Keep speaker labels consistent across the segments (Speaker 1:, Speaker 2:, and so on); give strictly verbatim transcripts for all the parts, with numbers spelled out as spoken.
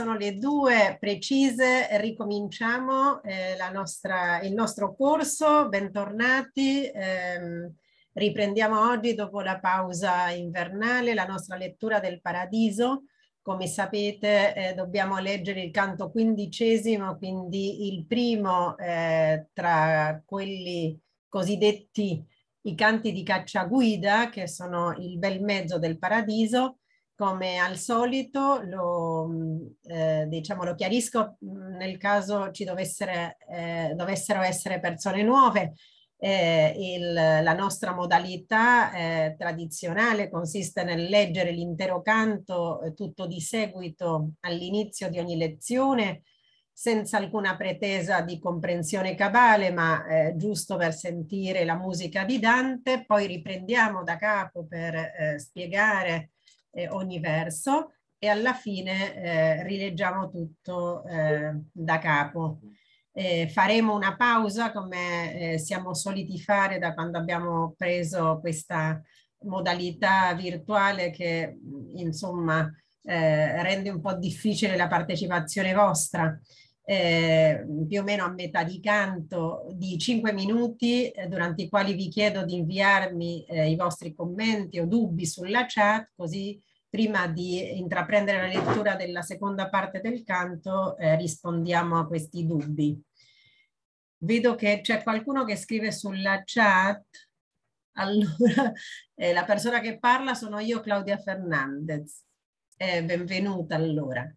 Speaker 1: sono le due precise, ricominciamo eh, la nostra, il nostro corso, bentornati. Ehm, riprendiamo oggi, dopo la pausa invernale, la nostra lettura del Paradiso. Come sapete eh, dobbiamo leggere il canto quindicesimo, quindi il primo eh, tra quelli cosiddetti i canti di cacciaguida, che sono il bel mezzo del Paradiso. Come al solito lo, eh, diciamo, lo chiarisco nel caso ci dovessero, eh, dovessero essere persone nuove. Eh, il, la nostra modalità eh, tradizionale consiste nel leggere l'intero canto eh, tutto di seguito all'inizio di ogni lezione, senza alcuna pretesa di comprensione cabale, ma eh, giusto per sentire la musica di Dante. Poi riprendiamo da capo per eh, spiegare eh, ogni verso e alla fine eh, rileggiamo tutto eh, da capo. Eh, faremo una pausa come eh, siamo soliti fare da quando abbiamo preso questa modalità virtuale che insomma eh, rende un po' difficile la partecipazione vostra. Eh, più o meno a metà di canto di cinque minuti eh, durante i quali vi chiedo di inviarmi eh, i vostri commenti o dubbi sulla chat, così prima di intraprendere la lettura della seconda parte del canto eh, rispondiamo a questi dubbi. Vedo che c'è qualcuno che scrive sulla chat. Allora, eh, la persona che parla sono io, Claudia Fernandez. Eh, benvenuta allora.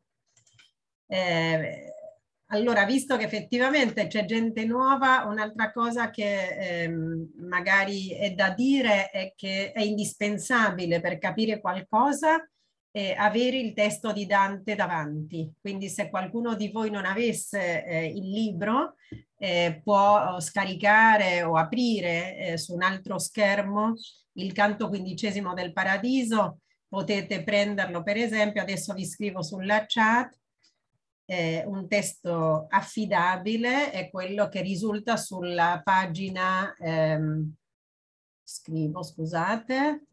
Speaker 1: Eh, allora, visto che effettivamente c'è gente nuova, un'altra cosa che ehm, magari è da dire è che è indispensabile per capire qualcosa eh, avere il testo di Dante davanti. Quindi se qualcuno di voi non avesse eh, il libro, eh, può scaricare o aprire eh, su un altro schermo il canto quindicesimo del Paradiso. Potete prenderlo, per esempio, adesso vi scrivo sulla chat. Eh, un testo affidabile è quello che risulta sulla pagina, ehm, scrivo, scusate,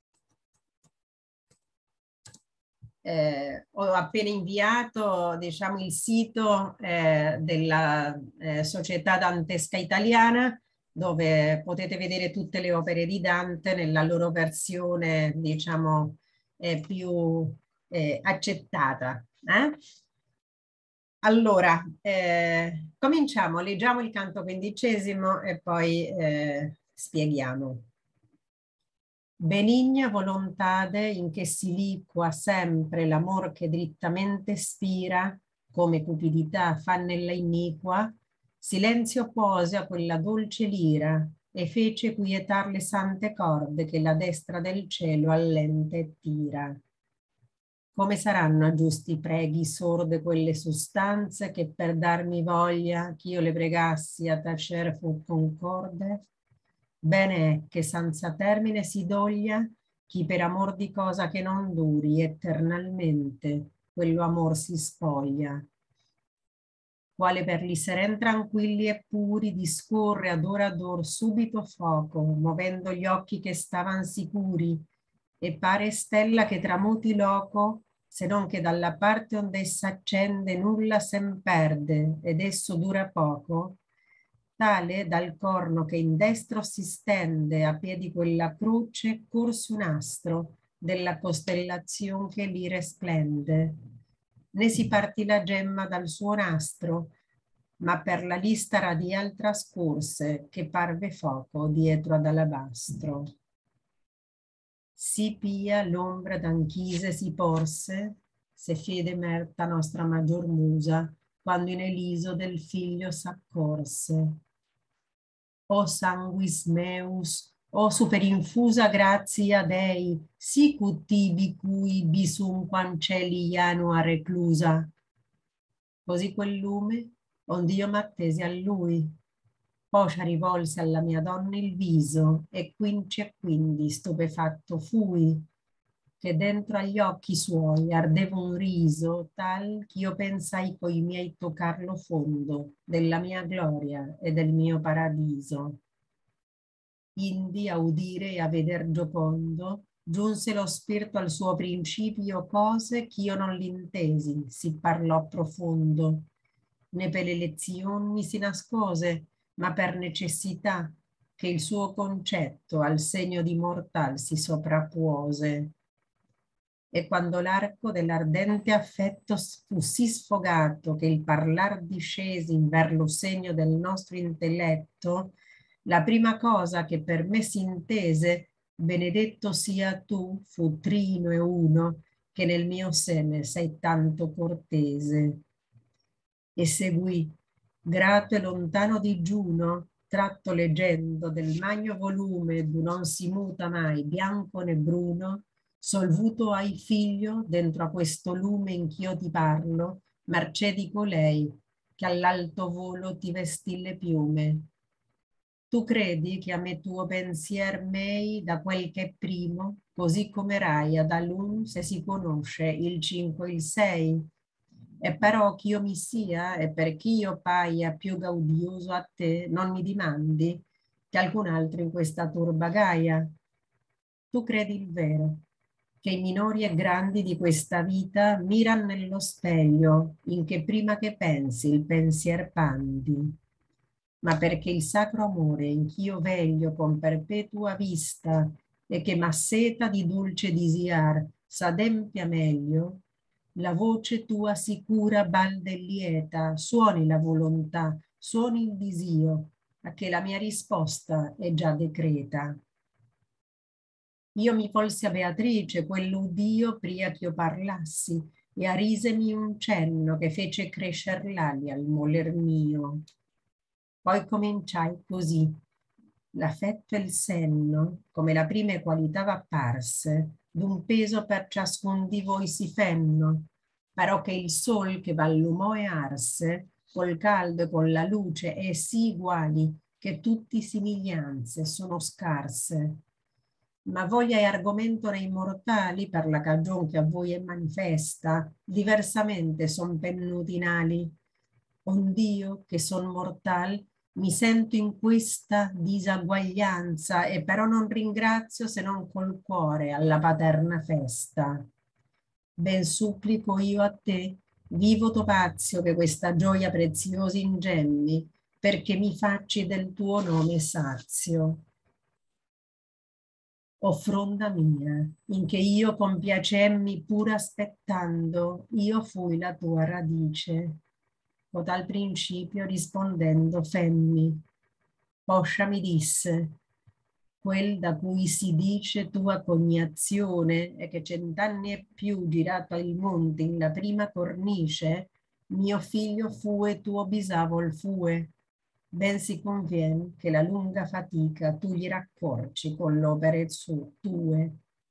Speaker 1: eh, ho appena inviato, diciamo, il sito eh, della eh, Società Dantesca Italiana, dove potete vedere tutte le opere di Dante nella loro versione, diciamo, eh, più eh, accettata. Eh? Allora, eh, cominciamo, leggiamo il canto quindicesimo e poi eh, spieghiamo. Benigna volontade in che si liqua sempre l'amor che drittamente spira, come cupidità fa nella iniqua, silenzio pose a quella dolce lira e fece quietar le sante corde che la destra del cielo allente tira. Come saranno a giusti preghi sorde quelle sostanze che per darmi voglia ch'io le pregassi a tacer fu concorde? Bene è che senza termine si doglia chi per amor di cosa che non duri eternalmente quello amor si spoglia. Quale per li seren tranquilli e puri discorre ad ora ad or subito foco, movendo gli occhi che stavan sicuri, e pare stella che tramuti loco, se non che dalla parte onde essa accende nulla sen perde ed esso dura poco, tale dal corno che in destro si stende a piedi quella croce corse un astro della costellazion che lì resplende. Ne si partì la gemma dal suo nastro, ma per la lista radial trascorse che parve foco dietro ad alabastro. Si pia l'ombra d'anchise si porse, se fede merta nostra maggior musa, quando in Eliso del figlio s'accorse. O sanguis meus, o superinfusa grazia Dei, sic tibi cui bisum quanceli janua reclusa. Così quel lume, ond'io m'attesi a lui, poscia rivolse alla mia donna il viso, e quinci e quindi stupefatto fui, che dentro agli occhi suoi ardeva un riso tal ch'io pensai coi miei toccarlo fondo della mia gloria e del mio paradiso. Indi a udire e a veder giocondo Giunse lo spirito al suo principio cose ch'io non l'intesi, si parlò profondo, né per le lezioni mi si nascose, ma per necessità che il suo concetto al segno di mortal si sovrappuose. E quando l'arco dell'ardente affetto fu sì sfogato che il parlar discesi inver lo segno del nostro intelletto, la prima cosa che per me si intese, benedetto sia tu, fu trino e uno, che nel mio seme sei tanto cortese. E seguì, grato e lontano digiuno, tratto leggendo del magno volume d'un non si muta mai bianco né bruno, solvuto hai figlio dentro a questo lume in ch'io ti parlo, mercé di colei che all'alto volo ti vestì le piume. Tu credi che a me tuo pensier mei da quel che è primo, così come raia dall'un se si conosce il cinque e il sei, e però ch'io mi sia e perché io paia più gaudioso a te, non mi dimandi che alcun altro in questa turba gaia. Tu credi il vero, che i minori e grandi di questa vita miran nello specchio, in che prima che pensi il pensier pandi, ma perché il sacro amore in ch'io veglio con perpetua vista e che m'asseta di dolce disiar s'adempia meglio, la voce tua sicura balda e lieta, suoni la volontà, suoni il disio, a che la mia risposta è già decreta. Io mi volsi a Beatrice, quell'udio pria ch'io parlassi, e arisemi un cenno che fece crescer l'ali al moler mio. Poi cominciai così. L'affetto e il senno, come la prime qualità v'apparse, d'un peso per ciascun di voi si fenno, però che il sol che v'allumò e arse, col caldo e con la luce, è sì uguali, che tutti simiglianze sono scarse. Ma voglia e argomento nei mortali, per la cagion che a voi è manifesta, diversamente son pennuti in ali. Ond'io, che son mortal, mi sento in questa disaguaglianza e però non ringrazio se non col cuore alla paterna festa. Ben supplico io a te, vivo Topazio, che questa gioia preziosa ingemmi, perché mi facci del tuo nome sazio. O fronda mia, in che io compiacemmi pur aspettando, io fui la tua radice. O dal principio rispondendo femmi, poscia mi disse, quel da cui si dice tua cognazione e che cent'anni e più girato il monte in la prima cornice, mio figlio fue tuo bisavol fue. Ben si convien che la lunga fatica tu gli raccorci con l'opere tue.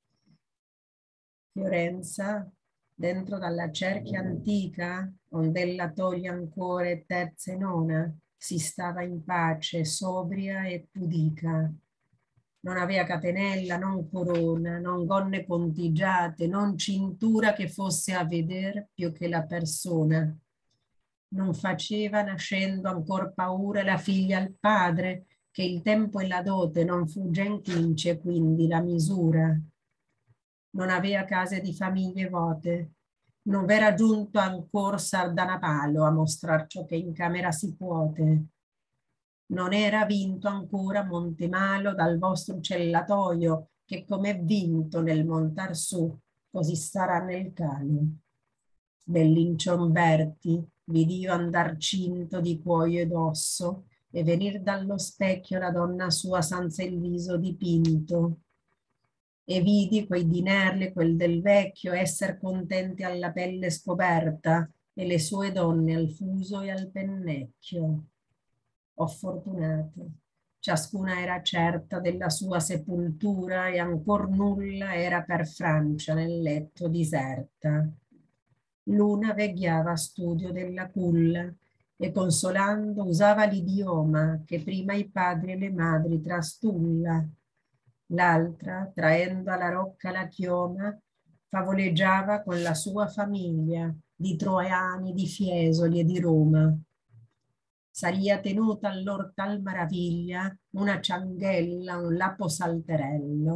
Speaker 1: Fiorenza, dentro dalla cerchia antica, ond'ella toglie ancora e terza e nona, si stava in pace, sobria e pudica. Non avea catenella, non corona, non gonne contigiate, non cintura che fosse a veder più che la persona. Non faceva nascendo ancor paura la figlia al padre, che il tempo e la dote non fu gen quince, quindi la misura. Non avea case di famiglie vote, non v'era giunto ancor Sardanapalo a mostrar ciò che in camera si puote. Non era vinto ancora Montemalo dal vostro cellatoio, che com'è vinto nel montar su, così sarà nel calo. Bellinciomberti, vidio andar cinto di cuoio ed osso, e venir dallo specchio la donna sua senza il viso dipinto. E vidi quei dinerli, quel del vecchio, esser contenti alla pelle scoperta, e le sue donne al fuso e al pennecchio. O fortunate, ciascuna era certa della sua sepoltura e ancor nulla era per Francia nel letto diserta. L'una veghiava a studio della culla e consolando usava l'idioma che prima i padri e le madri trastulla. L'altra, traendo alla rocca la chioma, favoleggiava con la sua famiglia di Troiani, di Fiesoli e di Roma. Saria tenuta allor tal maraviglia una cianghella, un lapo salterello,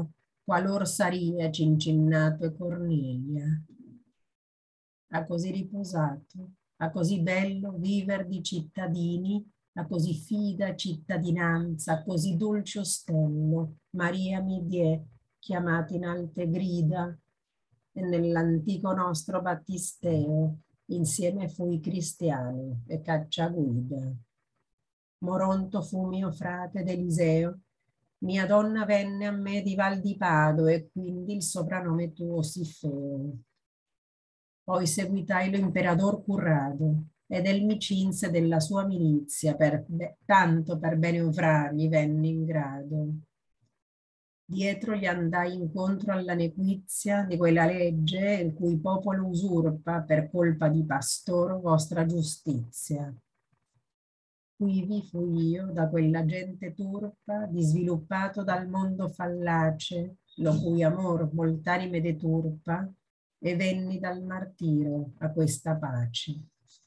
Speaker 1: qualor saria Cincinnato e Cornelia. Ha così riposato, ha così bello viver di cittadini, a così fida cittadinanza, a così dolce ostello, Maria mi die, chiamati in alte grida, e nell'antico nostro battisteo, insieme fui cristiani e cacciaguida. Moronto fu mio frate d'Eliseo, mia donna venne a me di Val di Pado e quindi il soprannome tuo si feo. Poi seguitai lo imperador Currado ed el mi cinse della sua milizia, per, beh, tanto per bene ovrargli venne in grado. Dietro gli andai incontro alla nequizia di quella legge il cui popolo usurpa per colpa di pastor vostra giustizia. Quivi fui io da quella gente turpa, disviluppato dal mondo fallace, lo cui amor molt'anime deturpa, e venni dal martiro a questa pace.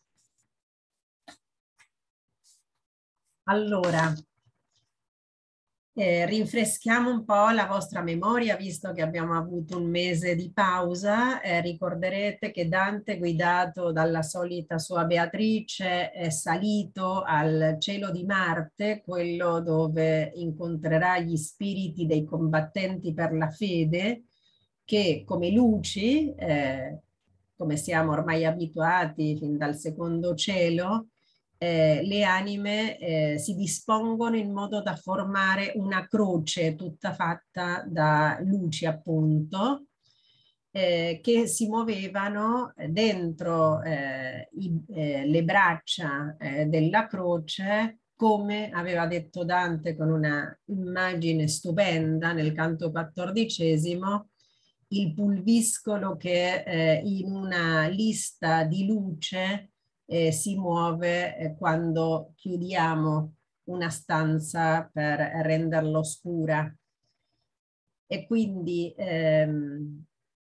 Speaker 1: Allora, eh, rinfreschiamo un po' la vostra memoria, visto che abbiamo avuto un mese di pausa. Eh, ricorderete che Dante, guidato dalla solita sua Beatrice, è salito al cielo di Marte, quello dove incontrerà gli spiriti dei combattenti per la fede, che come luci, eh, come siamo ormai abituati fin dal secondo cielo, eh, le anime eh, si dispongono in modo da formare una croce tutta fatta da luci, appunto, eh, che si muovevano dentro eh, i, eh, le braccia eh, della croce, come aveva detto Dante con una immagine stupenda nel canto quattordicesimo, il pulviscolo che eh, in una lista di luce eh, si muove eh, quando chiudiamo una stanza per renderla oscura. E quindi ehm,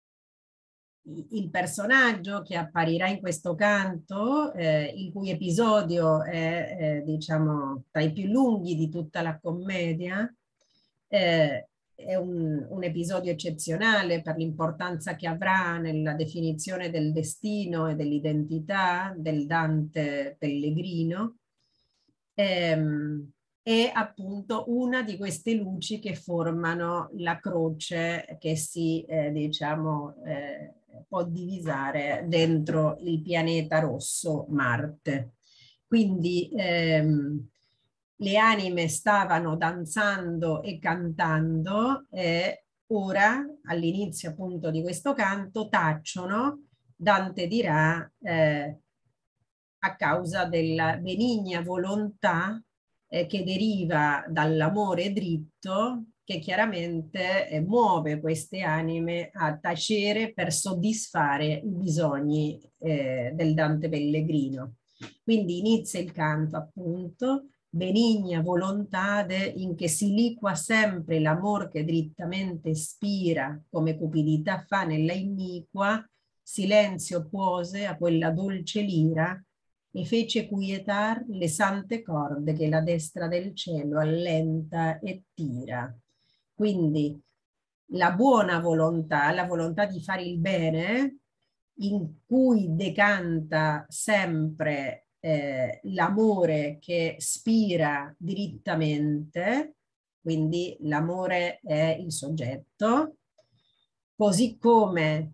Speaker 1: il personaggio che apparirà in questo canto, eh, il cui episodio è eh, diciamo tra i più lunghi di tutta la commedia, eh, è un, un episodio eccezionale per l'importanza che avrà nella definizione del destino e dell'identità del Dante pellegrino. Ehm, è appunto una di queste luci che formano la croce che si, eh, diciamo, eh, può divisare dentro il pianeta rosso Marte. Quindi ehm, le anime stavano danzando e cantando e ora, all'inizio appunto di questo canto, tacciono. Dante dirà eh, a causa della benigna volontà eh, che deriva dall'amore dritto, che chiaramente eh, muove queste anime a tacere per soddisfare i bisogni eh, del Dante pellegrino. Quindi inizia il canto appunto, benigna volontade in che si liqua sempre l'amor che drittamente spira, come cupidità fa nella iniqua, silenzio puose a quella dolce lira e fece quietar le sante corde che la destra del cielo allenta e tira. Quindi la buona volontà, la volontà di fare il bene, in cui decanta sempre eh, l'amore che spira drittamente, quindi l'amore è il soggetto, così come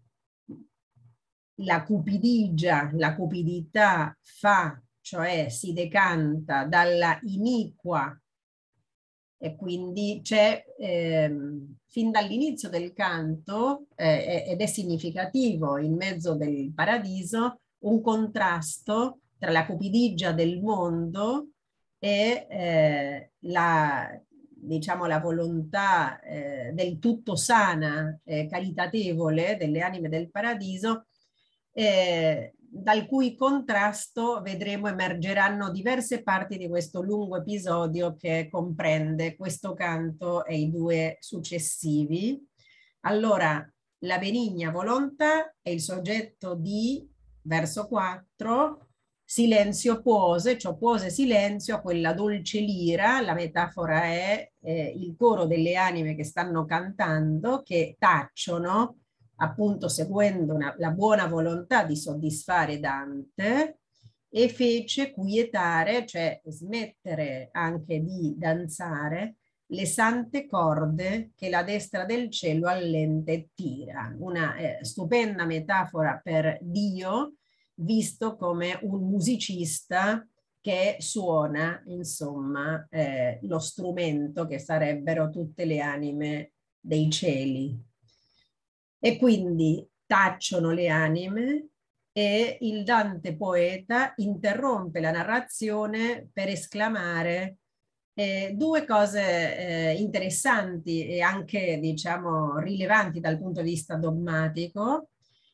Speaker 1: la cupidigia, la cupidità fa, cioè si decanta dalla iniqua, e quindi c'è ehm, fin dall'inizio del canto, eh, ed è significativo in mezzo del paradiso, un contrasto tra la cupidigia del mondo e eh, la, diciamo, la volontà eh, del tutto sana, eh, caritatevole delle anime del paradiso, eh, dal cui contrasto vedremo emergeranno diverse parti di questo lungo episodio che comprende questo canto e i due successivi. Allora, la benigna volontà è il soggetto di verso quattro, silenzio pose, cioè pose silenzio a quella dolce lira, la metafora è eh, il coro delle anime che stanno cantando, che tacciono, appunto seguendo una, la buona volontà di soddisfare Dante, e fece quietare, cioè smettere anche di danzare, le sante corde che la destra del cielo allente tira. Una eh, stupenda metafora per Dio, visto come un musicista che suona, insomma, eh, lo strumento che sarebbero tutte le anime dei cieli. E quindi tacciono le anime e il Dante poeta interrompe la narrazione per esclamare eh, due cose eh, interessanti e anche, diciamo, rilevanti dal punto di vista dogmatico,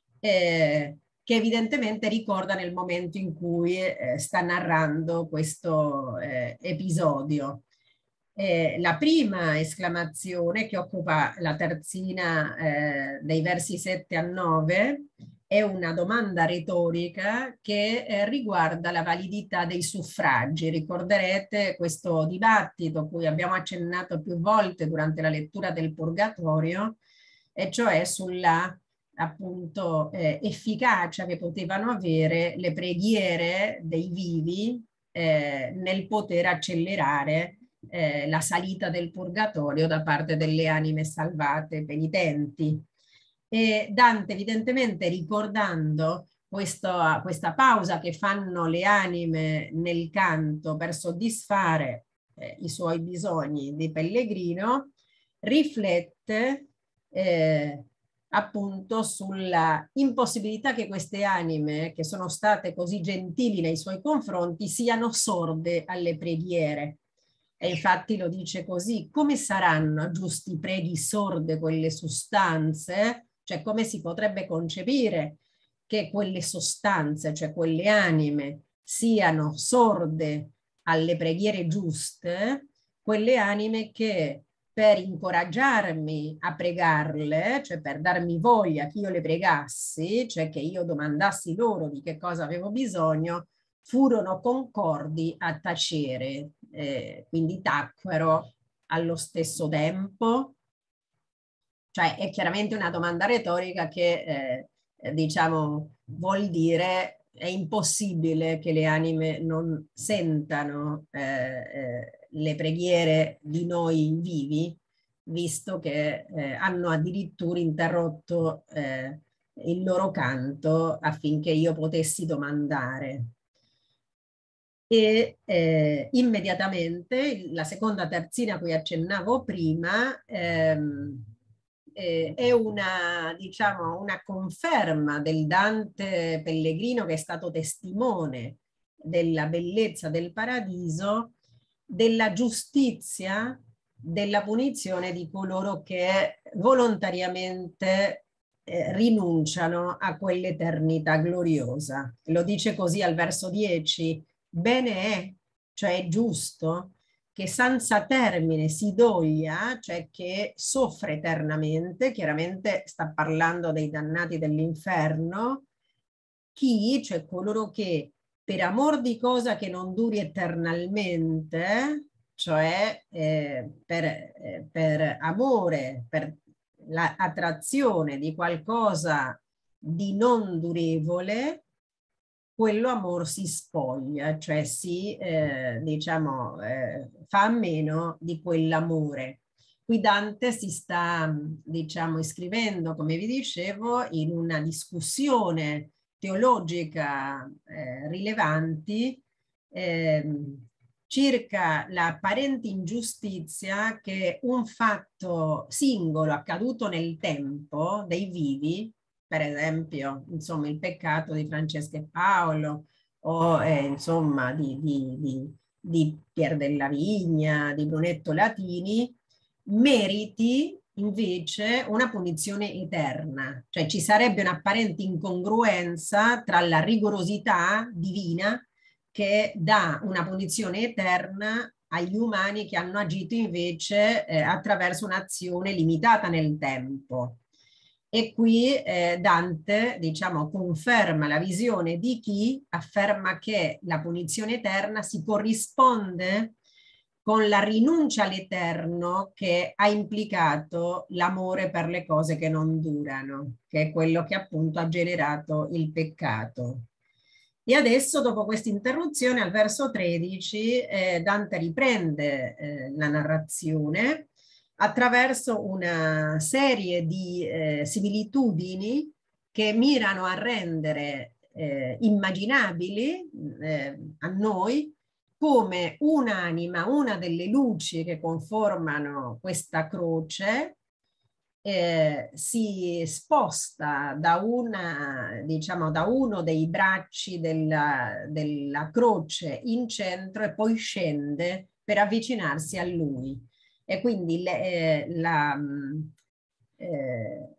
Speaker 1: eh, che evidentemente ricorda nel momento in cui eh, sta narrando questo eh, episodio. Eh, la prima esclamazione, che occupa la terzina eh, dei versi sette a nove, è una domanda retorica che eh, riguarda la validità dei suffragi. Ricorderete questo dibattito cui abbiamo accennato più volte durante la lettura del Purgatorio, e cioè sulla appunto eh, efficacia che potevano avere le preghiere dei vivi eh, nel poter accelerare eh, la salita del purgatorio da parte delle anime salvate penitenti. E Dante, evidentemente ricordando questo, questa pausa che fanno le anime nel canto per soddisfare eh, i suoi bisogni di pellegrino, riflette eh, appunto sulla impossibilità che queste anime, che sono state così gentili nei suoi confronti, siano sorde alle preghiere. E infatti lo dice così: come saranno a giusti preghi sorde quelle sostanze? Cioè, come si potrebbe concepire che quelle sostanze, cioè quelle anime, siano sorde alle preghiere giuste, quelle anime che per incoraggiarmi a pregarle, cioè per darmi voglia che io le pregassi, cioè che io domandassi loro di che cosa avevo bisogno, furono concordi a tacere, eh, quindi tacquero allo stesso tempo. Cioè è chiaramente una domanda retorica che eh, diciamo vuol dire è impossibile che le anime non sentano eh, eh, le preghiere di noi vivi, visto che eh, hanno addirittura interrotto eh, il loro canto affinché io potessi domandare. E eh, immediatamente la seconda terzina a cui accennavo prima ehm, eh, è una, diciamo, una conferma del Dante pellegrino che è stato testimone della bellezza del paradiso, della giustizia, della punizione di coloro che volontariamente eh, rinunciano a quell'eternità gloriosa. Lo dice così al verso dieci: bene è, cioè è giusto, che senza termine si doglia, cioè che soffre eternamente, chiaramente sta parlando dei dannati dell'inferno, chi, cioè coloro che per amor di cosa che non duri eternalmente, cioè eh, per, eh, per amore, per l'attrazione di qualcosa di non durevole, quello amor si spoglia, cioè si, eh, diciamo, eh, fa a meno di quell'amore. Qui Dante si sta, diciamo, iscrivendo, come vi dicevo, in una discussione teologica eh, rilevanti eh, circa l'apparente ingiustizia che un fatto singolo accaduto nel tempo dei vivi, per esempio, insomma, il peccato di Francesca e Paolo o eh, insomma di, di, di, di Pier della Vigna, di Brunetto Latini, meriti invece una punizione eterna. Cioè ci sarebbe un'apparente incongruenza tra la rigorosità divina che dà una punizione eterna agli umani che hanno agito invece eh, attraverso un'azione limitata nel tempo. E qui eh, Dante, diciamo, conferma la visione di chi afferma che la punizione eterna si corrisponde con la rinuncia all'eterno che ha implicato l'amore per le cose che non durano, che è quello che appunto ha generato il peccato. E adesso, dopo questa interruzione, al verso tredici, eh, Dante riprende eh, la narrazione attraverso una serie di eh, similitudini che mirano a rendere eh, immaginabili eh, a noi come un'anima, una delle luci che conformano questa croce, eh, si sposta da, una, diciamo, da uno dei bracci della, della croce in centro e poi scende per avvicinarsi a lui. E quindi le, eh, la, eh,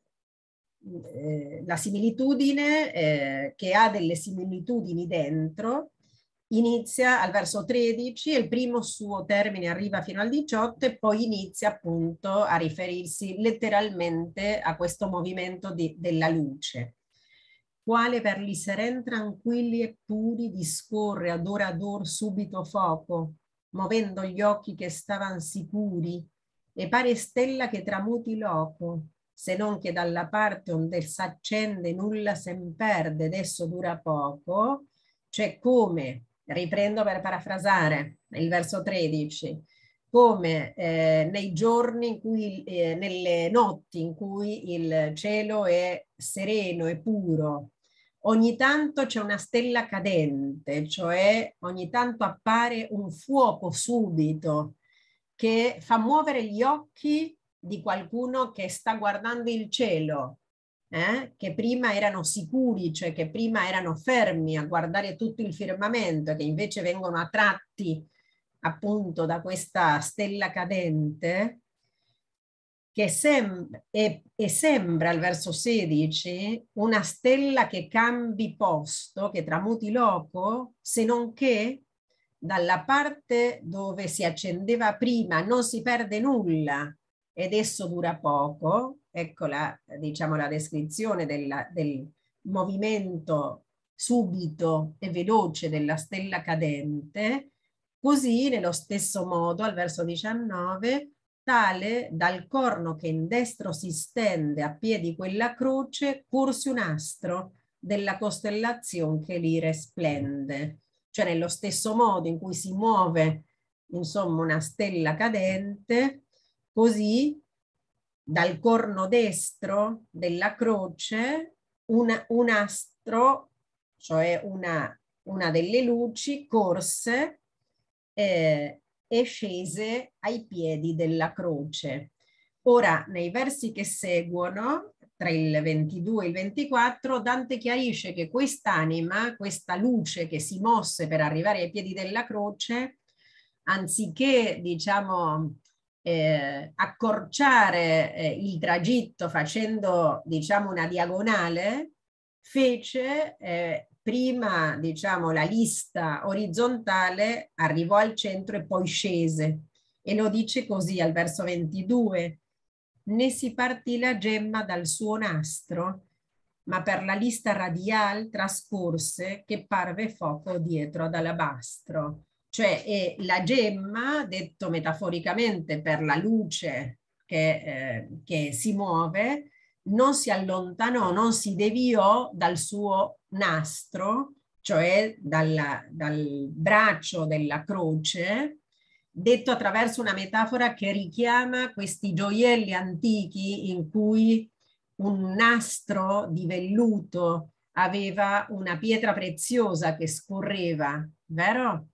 Speaker 1: eh, la similitudine eh, che ha delle similitudini dentro inizia al verso tredici e il primo suo termine arriva fino al diciotto e poi inizia appunto a riferirsi letteralmente a questo movimento di, della luce. Quale per li seren tranquilli e puri discorre ad ora ad or subito foco, movendo gli occhi che stavan sicuri, e pare stella che tramuti loco, se non che dalla parte onde s'accende nulla sen perde, adesso dura poco, cioè come, riprendo per parafrasare il verso tredici, come eh, nei giorni in cui, eh, nelle notti in cui il cielo è sereno e puro, ogni tanto c'è una stella cadente, cioè ogni tanto appare un fuoco subito che fa muovere gli occhi di qualcuno che sta guardando il cielo, eh? Che prima erano sicuri, cioè che prima erano fermi a guardare tutto il firmamento e che invece vengono attratti appunto da questa stella cadente, che sem e, e sembra al verso sedici una stella che cambi posto, che tramuti loco, se non che dalla parte dove si accendeva prima non si perde nulla ed esso dura poco. Ecco la, diciamo, la descrizione della, del movimento subito e veloce della stella cadente. Così, nello stesso modo, al verso diciannove, tale dal corno che in destro si stende a piedi quella croce, corse un astro della costellazione che lì resplende. Cioè nello stesso modo in cui si muove, insomma, una stella cadente, così dal corno destro della croce una, un astro, cioè una, una delle luci, corse eh, e scese ai piedi della croce. Ora, nei versi che seguono, tra il ventidue e il ventiquattro, Dante chiarisce che quest'anima, questa luce che si mosse per arrivare ai piedi della croce, anziché, diciamo, eh, accorciare eh, il tragitto facendo, diciamo, una diagonale, fece eh, prima, diciamo, la lista orizzontale, arrivò al centro e poi scese. E lo dice così al verso ventidue. Ne si partì la gemma dal suo nastro, ma per la lista radial trascorse che parve fuoco dietro ad alabastro. Cioè è la gemma, detto metaforicamente per la luce che, eh, che si muove, non si allontanò, non si deviò dal suo nastro, cioè dalla, dal braccio della croce, detto attraverso una metafora che richiama questi gioielli antichi in cui un nastro di velluto aveva una pietra preziosa che scorreva, vero?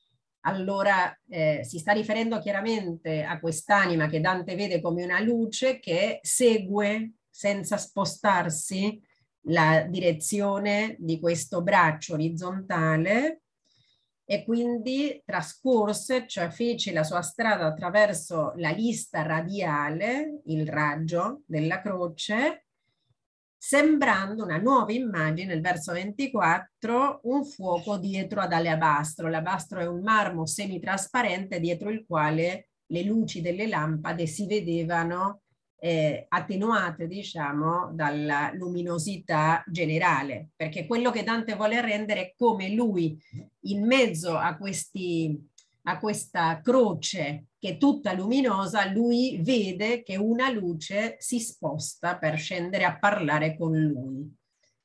Speaker 1: Allora eh, si sta riferendo chiaramente a quest'anima che Dante vede come una luce che segue senza spostarsi la direzione di questo braccio orizzontale e quindi trascorse, cioè fece la sua strada attraverso la lista radiale, il raggio della croce, sembrando una nuova immagine, nel verso ventiquattro, un fuoco dietro ad alabastro. L'alabastro è un marmo semitrasparente dietro il quale le luci delle lampade si vedevano eh, attenuate, diciamo, dalla luminosità generale, perché quello che Dante vuole rendere è come lui, in mezzo a questi a questa croce che è tutta luminosa, lui vede che una luce si sposta per scendere a parlare con lui.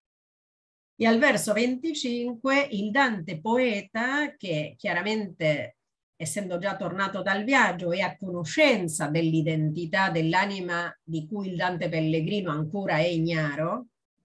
Speaker 1: E al verso venticinque il Dante poeta, che chiaramente, essendo già tornato dal viaggio, è a conoscenza dell'identità dell'anima di cui il Dante Pellegrino ancora è ignaro,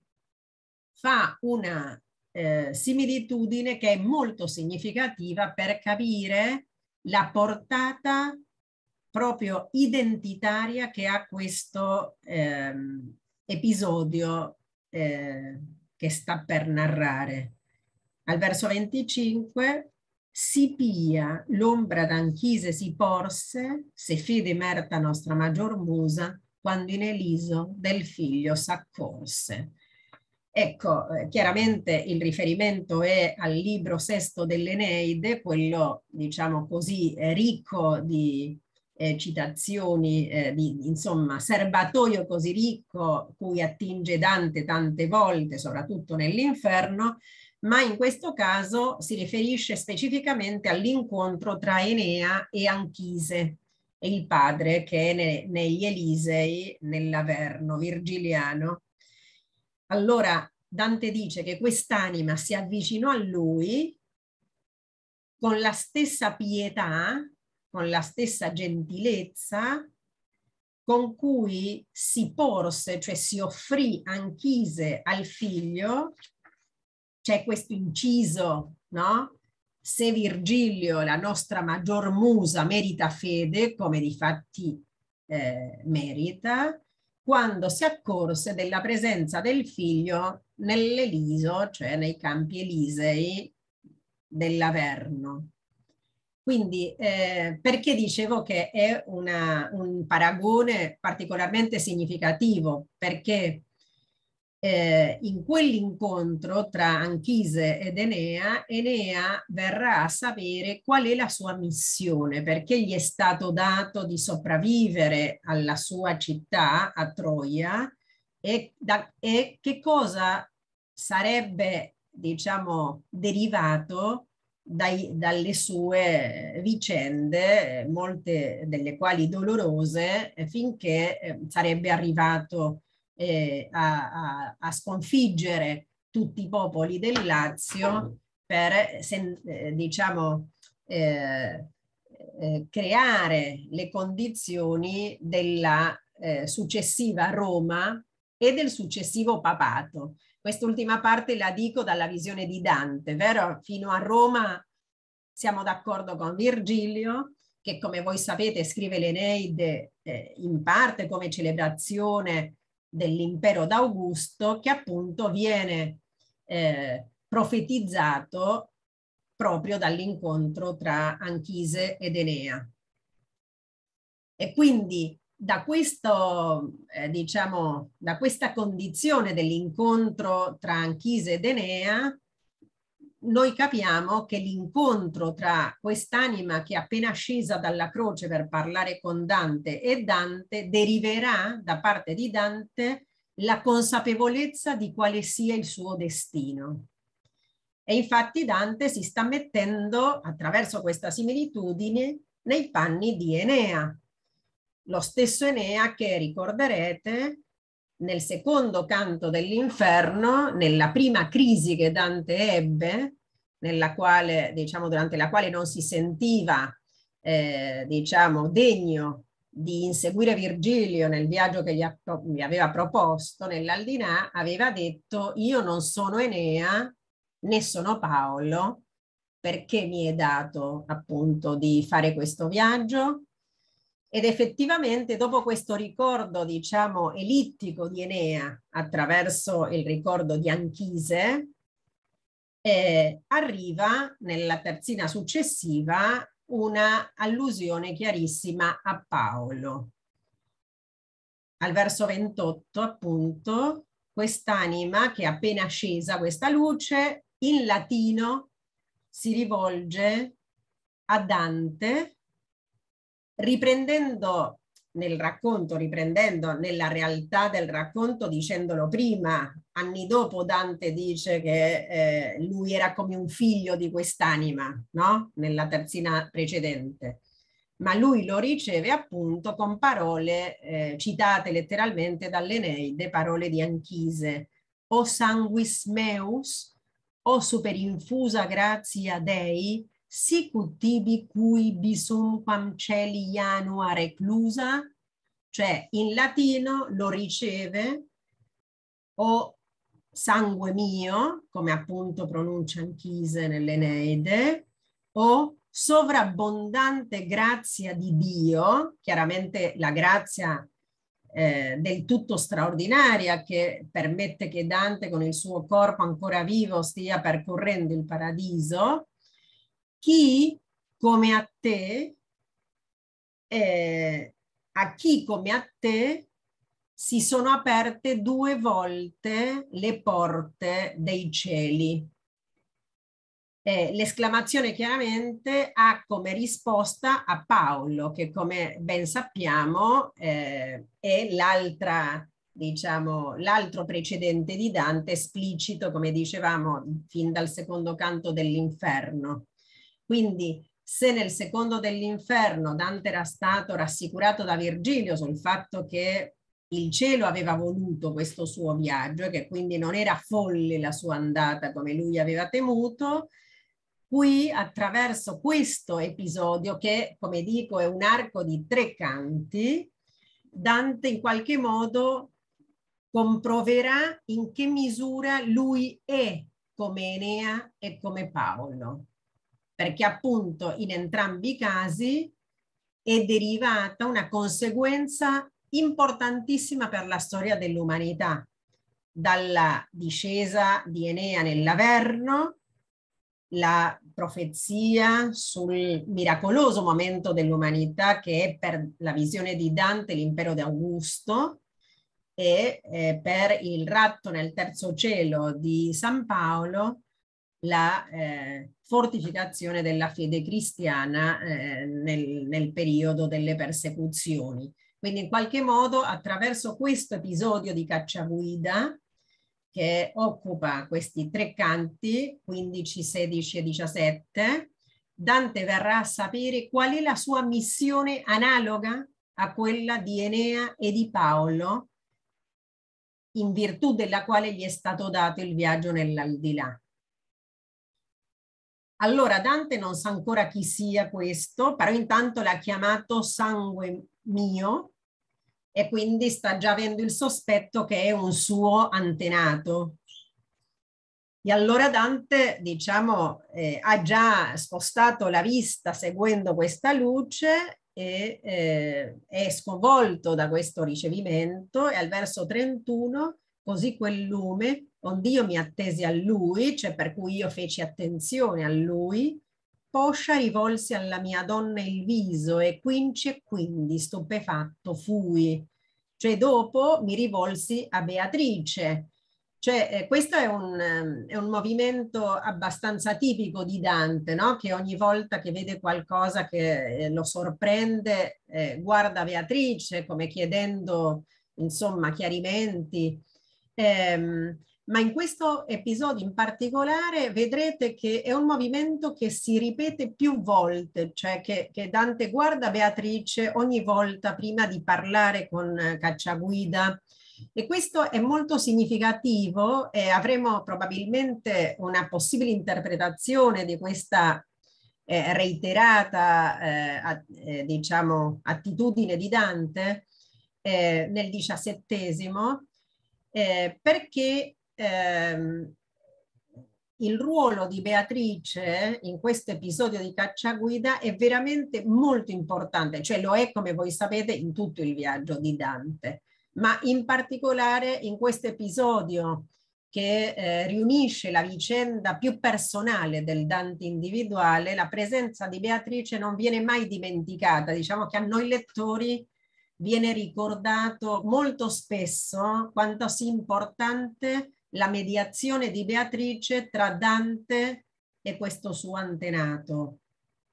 Speaker 1: fa una eh, similitudine che è molto significativa per capire la portata proprio identitaria che ha questo ehm, episodio eh, che sta per narrare. Al verso venticinque: si pia l'ombra d'Anchise si porse, se fede merta nostra maggior musa, quando in Eliso del figlio s'accorse. Ecco, eh, chiaramente il riferimento è al libro sesto dell'Eneide, quello, diciamo così, eh, ricco di eh, citazioni, eh, di, insomma, serbatoio così ricco cui attinge Dante tante volte, soprattutto nell'Inferno, ma in questo caso si riferisce specificamente all'incontro tra Enea e Anchise, e il padre, che è ne, negli Elisei, nell'Averno virgiliano. Allora Dante dice che quest'anima si avvicinò a lui con la stessa pietà, con la stessa gentilezza con cui si porse, cioè si offrì Anchise al figlio. C'è questo inciso, no? Se Virgilio, la nostra maggior musa, merita fede, come difatti eh, merita, quando si accorse della presenza del figlio nell'Eliso, cioè nei campi Elisei dell'Averno. Quindi eh, perché dicevo che è una, un paragone particolarmente significativo? Perché eh, in quell'incontro tra Anchise ed Enea, Enea verrà a sapere qual è la sua missione, perché gli è stato dato di sopravvivere alla sua città, a Troia, e, da, e che cosa sarebbe, diciamo, derivato dai, dalle sue vicende, molte delle quali dolorose, finché eh, sarebbe arrivato eh, a, a, a sconfiggere tutti i popoli del Lazio per, se, eh, diciamo, eh, eh, creare le condizioni della eh, successiva Roma e del successivo papato. Quest'ultima parte la dico dalla visione di Dante, vero? Fino a Roma siamo d'accordo con Virgilio, che come voi sapete scrive l'Eneide eh, in parte come celebrazione dell'impero d'Augusto, che appunto viene eh, profetizzato proprio dall'incontro tra Anchise ed Enea. E quindi da questo, eh, diciamo, da questa condizione dell'incontro tra Anchise ed Enea, noi capiamo che l'incontro tra quest'anima che è appena scesa dalla croce per parlare con Dante e Dante deriverà da parte di Dante la consapevolezza di quale sia il suo destino. E infatti Dante si sta mettendo, attraverso questa similitudine, nei panni di Enea. Lo stesso Enea che, ricorderete, nel secondo canto dell'Inferno, nella prima crisi che Dante ebbe, nella quale, diciamo, durante la quale non si sentiva, eh, diciamo, degno di inseguire Virgilio nel viaggio che gli, ha, gli aveva proposto nell'Aldilà, aveva detto: io non sono Enea né sono Paolo, perché mi è dato appunto di fare questo viaggio? Ed effettivamente dopo questo ricordo, diciamo, elittico di Enea attraverso il ricordo di Anchise, eh, arriva nella terzina successiva una allusione chiarissima a Paolo. Al verso ventotto, appunto, quest'anima che è appena scesa, questa luce, in latino si rivolge a Dante, riprendendo nel racconto, riprendendo nella realtà del racconto, dicendolo prima, anni dopo Dante dice che eh, lui era come un figlio di quest'anima, no? Nella terzina precedente. Ma lui lo riceve appunto con parole eh, citate letteralmente dall'Eneide, parole di Anchise. O sanguis meus, o superinfusa gratia Dei, sicut tibi cui bisum quam celi janua reclusa, cioè in latino lo riceve o sangue mio, come appunto pronuncia Anchise nell'Eneide, o sovrabbondante grazia di Dio, chiaramente la grazia eh, del tutto straordinaria che permette che Dante con il suo corpo ancora vivo stia percorrendo il paradiso, chi come a te, eh, a chi come a te si sono aperte due volte le porte dei cieli. Eh, l'esclamazione chiaramente ha come risposta a Paolo, che come ben sappiamo eh, è l'altra, diciamo, l'altro precedente di Dante esplicito, come dicevamo, fin dal secondo canto dell'Inferno. Quindi se nel secondo dell'Inferno Dante era stato rassicurato da Virgilio sul fatto che il cielo aveva voluto questo suo viaggio e che quindi non era folle la sua andata come lui aveva temuto, qui attraverso questo episodio, che come dico è un arco di tre canti, Dante in qualche modo comproverà in che misura lui è come Enea e come Paolo, perché appunto in entrambi i casi è derivata una conseguenza importantissima per la storia dell'umanità, dalla discesa di Enea nell'Averno, la profezia sul miracoloso momento dell'umanità che è per la visione di Dante l'impero di Augusto, e eh, per il ratto nel terzo cielo di San Paolo la eh, fortificazione della fede cristiana eh, nel, nel periodo delle persecuzioni. Quindi in qualche modo attraverso questo episodio di Cacciaguida, che occupa questi tre canti, quindici, sedici e diciassette, Dante verrà a sapere qual è la sua missione analoga a quella di Enea e di Paolo, in virtù della quale gli è stato dato il viaggio nell'aldilà. Allora Dante non sa ancora chi sia questo, però intanto l'ha chiamato sangue mio, e quindi sta già avendo il sospetto che è un suo antenato. E allora Dante, diciamo, eh, ha già spostato la vista seguendo questa luce e eh, è sconvolto da questo ricevimento, e al verso trentuno, così quel lume, ond'io mi attesi a lui, cioè per cui io feci attenzione a lui, poscia rivolsi alla mia donna il viso e quinci e quindi stupefatto fui. Cioè dopo mi rivolsi a Beatrice. Cioè eh, questo è un, è un movimento abbastanza tipico di Dante, no? Che ogni volta che vede qualcosa che eh, lo sorprende eh, guarda Beatrice come chiedendo insomma chiarimenti. Ehm, ma in questo episodio in particolare vedrete che è un movimento che si ripete più volte, cioè che, che Dante guarda Beatrice ogni volta prima di parlare con Cacciaguida, e questo è molto significativo, e avremo probabilmente una possibile interpretazione di questa eh, reiterata eh, a, eh, diciamo, attitudine di Dante eh, nel diciassettesimo, eh, perché ehm, il ruolo di Beatrice in questo episodio di Cacciaguida è veramente molto importante, cioè lo è, come voi sapete, in tutto il viaggio di Dante, ma in particolare in questo episodio che eh, riunisce la vicenda più personale del Dante individuale. La presenza di Beatrice non viene mai dimenticata, diciamo che a noi lettori viene ricordato molto spesso quanto sia importante la mediazione di Beatrice tra Dante e questo suo antenato.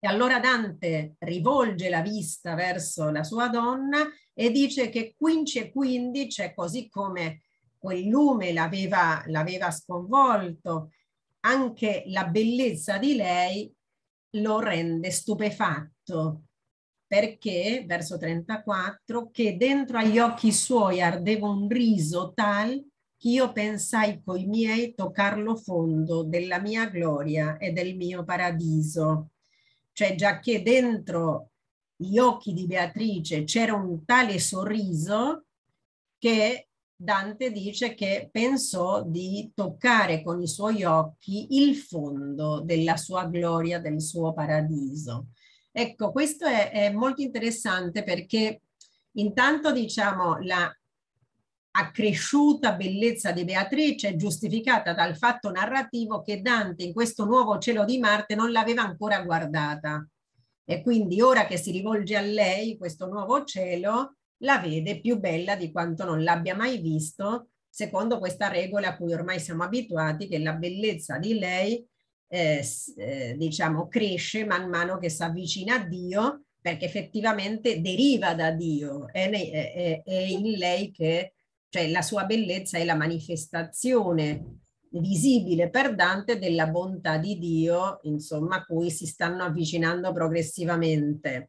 Speaker 1: E allora Dante rivolge la vista verso la sua donna e dice che quince quindici, così come quel lume l'aveva l'aveva sconvolto, anche la bellezza di lei lo rende stupefatto, perché, verso trentaquattro, che dentro agli occhi suoi ardeva un riso tal che io pensai coi miei toccarlo fondo della mia gloria e del mio paradiso. Cioè, già che dentro gli occhi di Beatrice c'era un tale sorriso che Dante dice che pensò di toccare con i suoi occhi il fondo della sua gloria, del suo paradiso. Ecco, questo è, è molto interessante perché intanto, diciamo, la accresciuta bellezza di Beatrice è giustificata dal fatto narrativo che Dante in questo nuovo cielo di Marte non l'aveva ancora guardata, e quindi ora che si rivolge a lei questo nuovo cielo la vede più bella di quanto non l'abbia mai visto, secondo questa regola a cui ormai siamo abituati, che la bellezza di lei eh, eh, diciamo cresce man mano che si avvicina a Dio, perché effettivamente deriva da Dio, è, è, è in lei che, cioè la sua bellezza è la manifestazione visibile per Dante della bontà di Dio, insomma, a cui si stanno avvicinando progressivamente.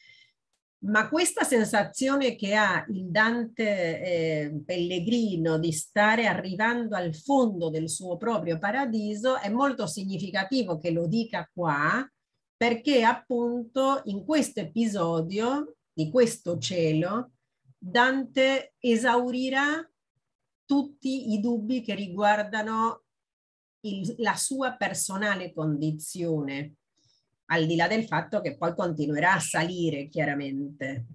Speaker 1: Ma questa sensazione che ha il Dante eh, pellegrino di stare arrivando al fondo del suo proprio paradiso è molto significativo che lo dica qua, perché appunto in questo episodio di questo cielo Dante esaurirà tutti i dubbi che riguardano il, la sua personale condizione, al di là del fatto che poi continuerà a salire chiaramente.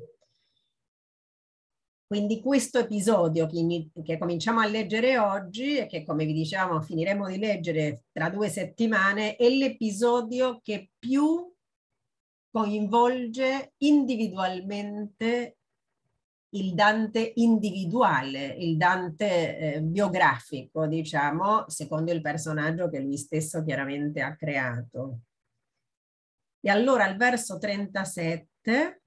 Speaker 1: Quindi questo episodio che, che cominciamo a leggere oggi e che, come vi dicevamo, finiremo di leggere tra due settimane, è l'episodio che più coinvolge individualmente il Dante individuale, il Dante eh, biografico, diciamo, secondo il personaggio che lui stesso chiaramente ha creato. E allora al verso trentasette,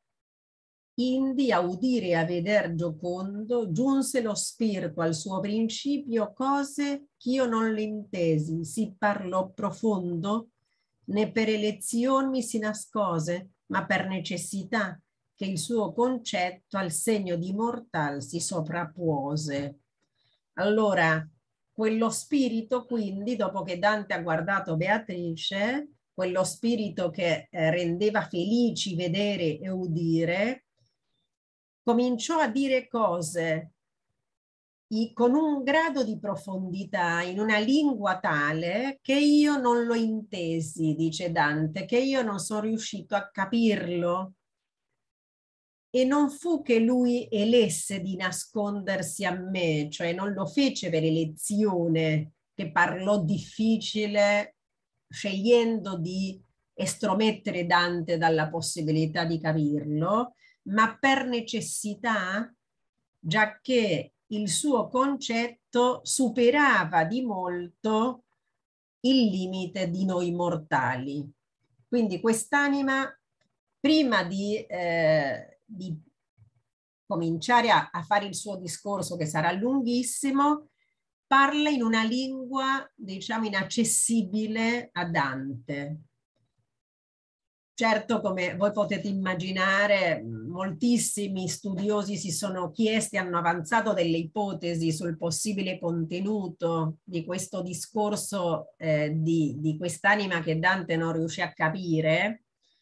Speaker 1: indi a udire e a veder Giocondo, giunse lo spirito al suo principio cose ch'io non le intesi, si parlò profondo, né per elezione mi si nascose, ma per necessità, che il suo concetto al segno di mortal si sovrappuose. Allora, quello spirito, quindi, dopo che Dante ha guardato Beatrice, quello spirito che eh, rendeva felici vedere e udire, cominciò a dire cose con un grado di profondità, in una lingua tale che io non lo intesi, dice Dante, che io non sono riuscito a capirlo. E non fu che lui elesse di nascondersi a me, cioè non lo fece per elezione, che parlò difficile, scegliendo di estromettere Dante dalla possibilità di capirlo, ma per necessità, giacché il suo concetto superava di molto il limite di noi mortali. Quindi quest'anima, prima di, eh, di cominciare a, a fare il suo discorso, che sarà lunghissimo, parla in una lingua, diciamo, inaccessibile a Dante. Certo, come voi potete immaginare, moltissimi studiosi si sono chiesti, hanno avanzato delle ipotesi sul possibile contenuto di questo discorso eh, di, di quest'anima che Dante non riuscì a capire.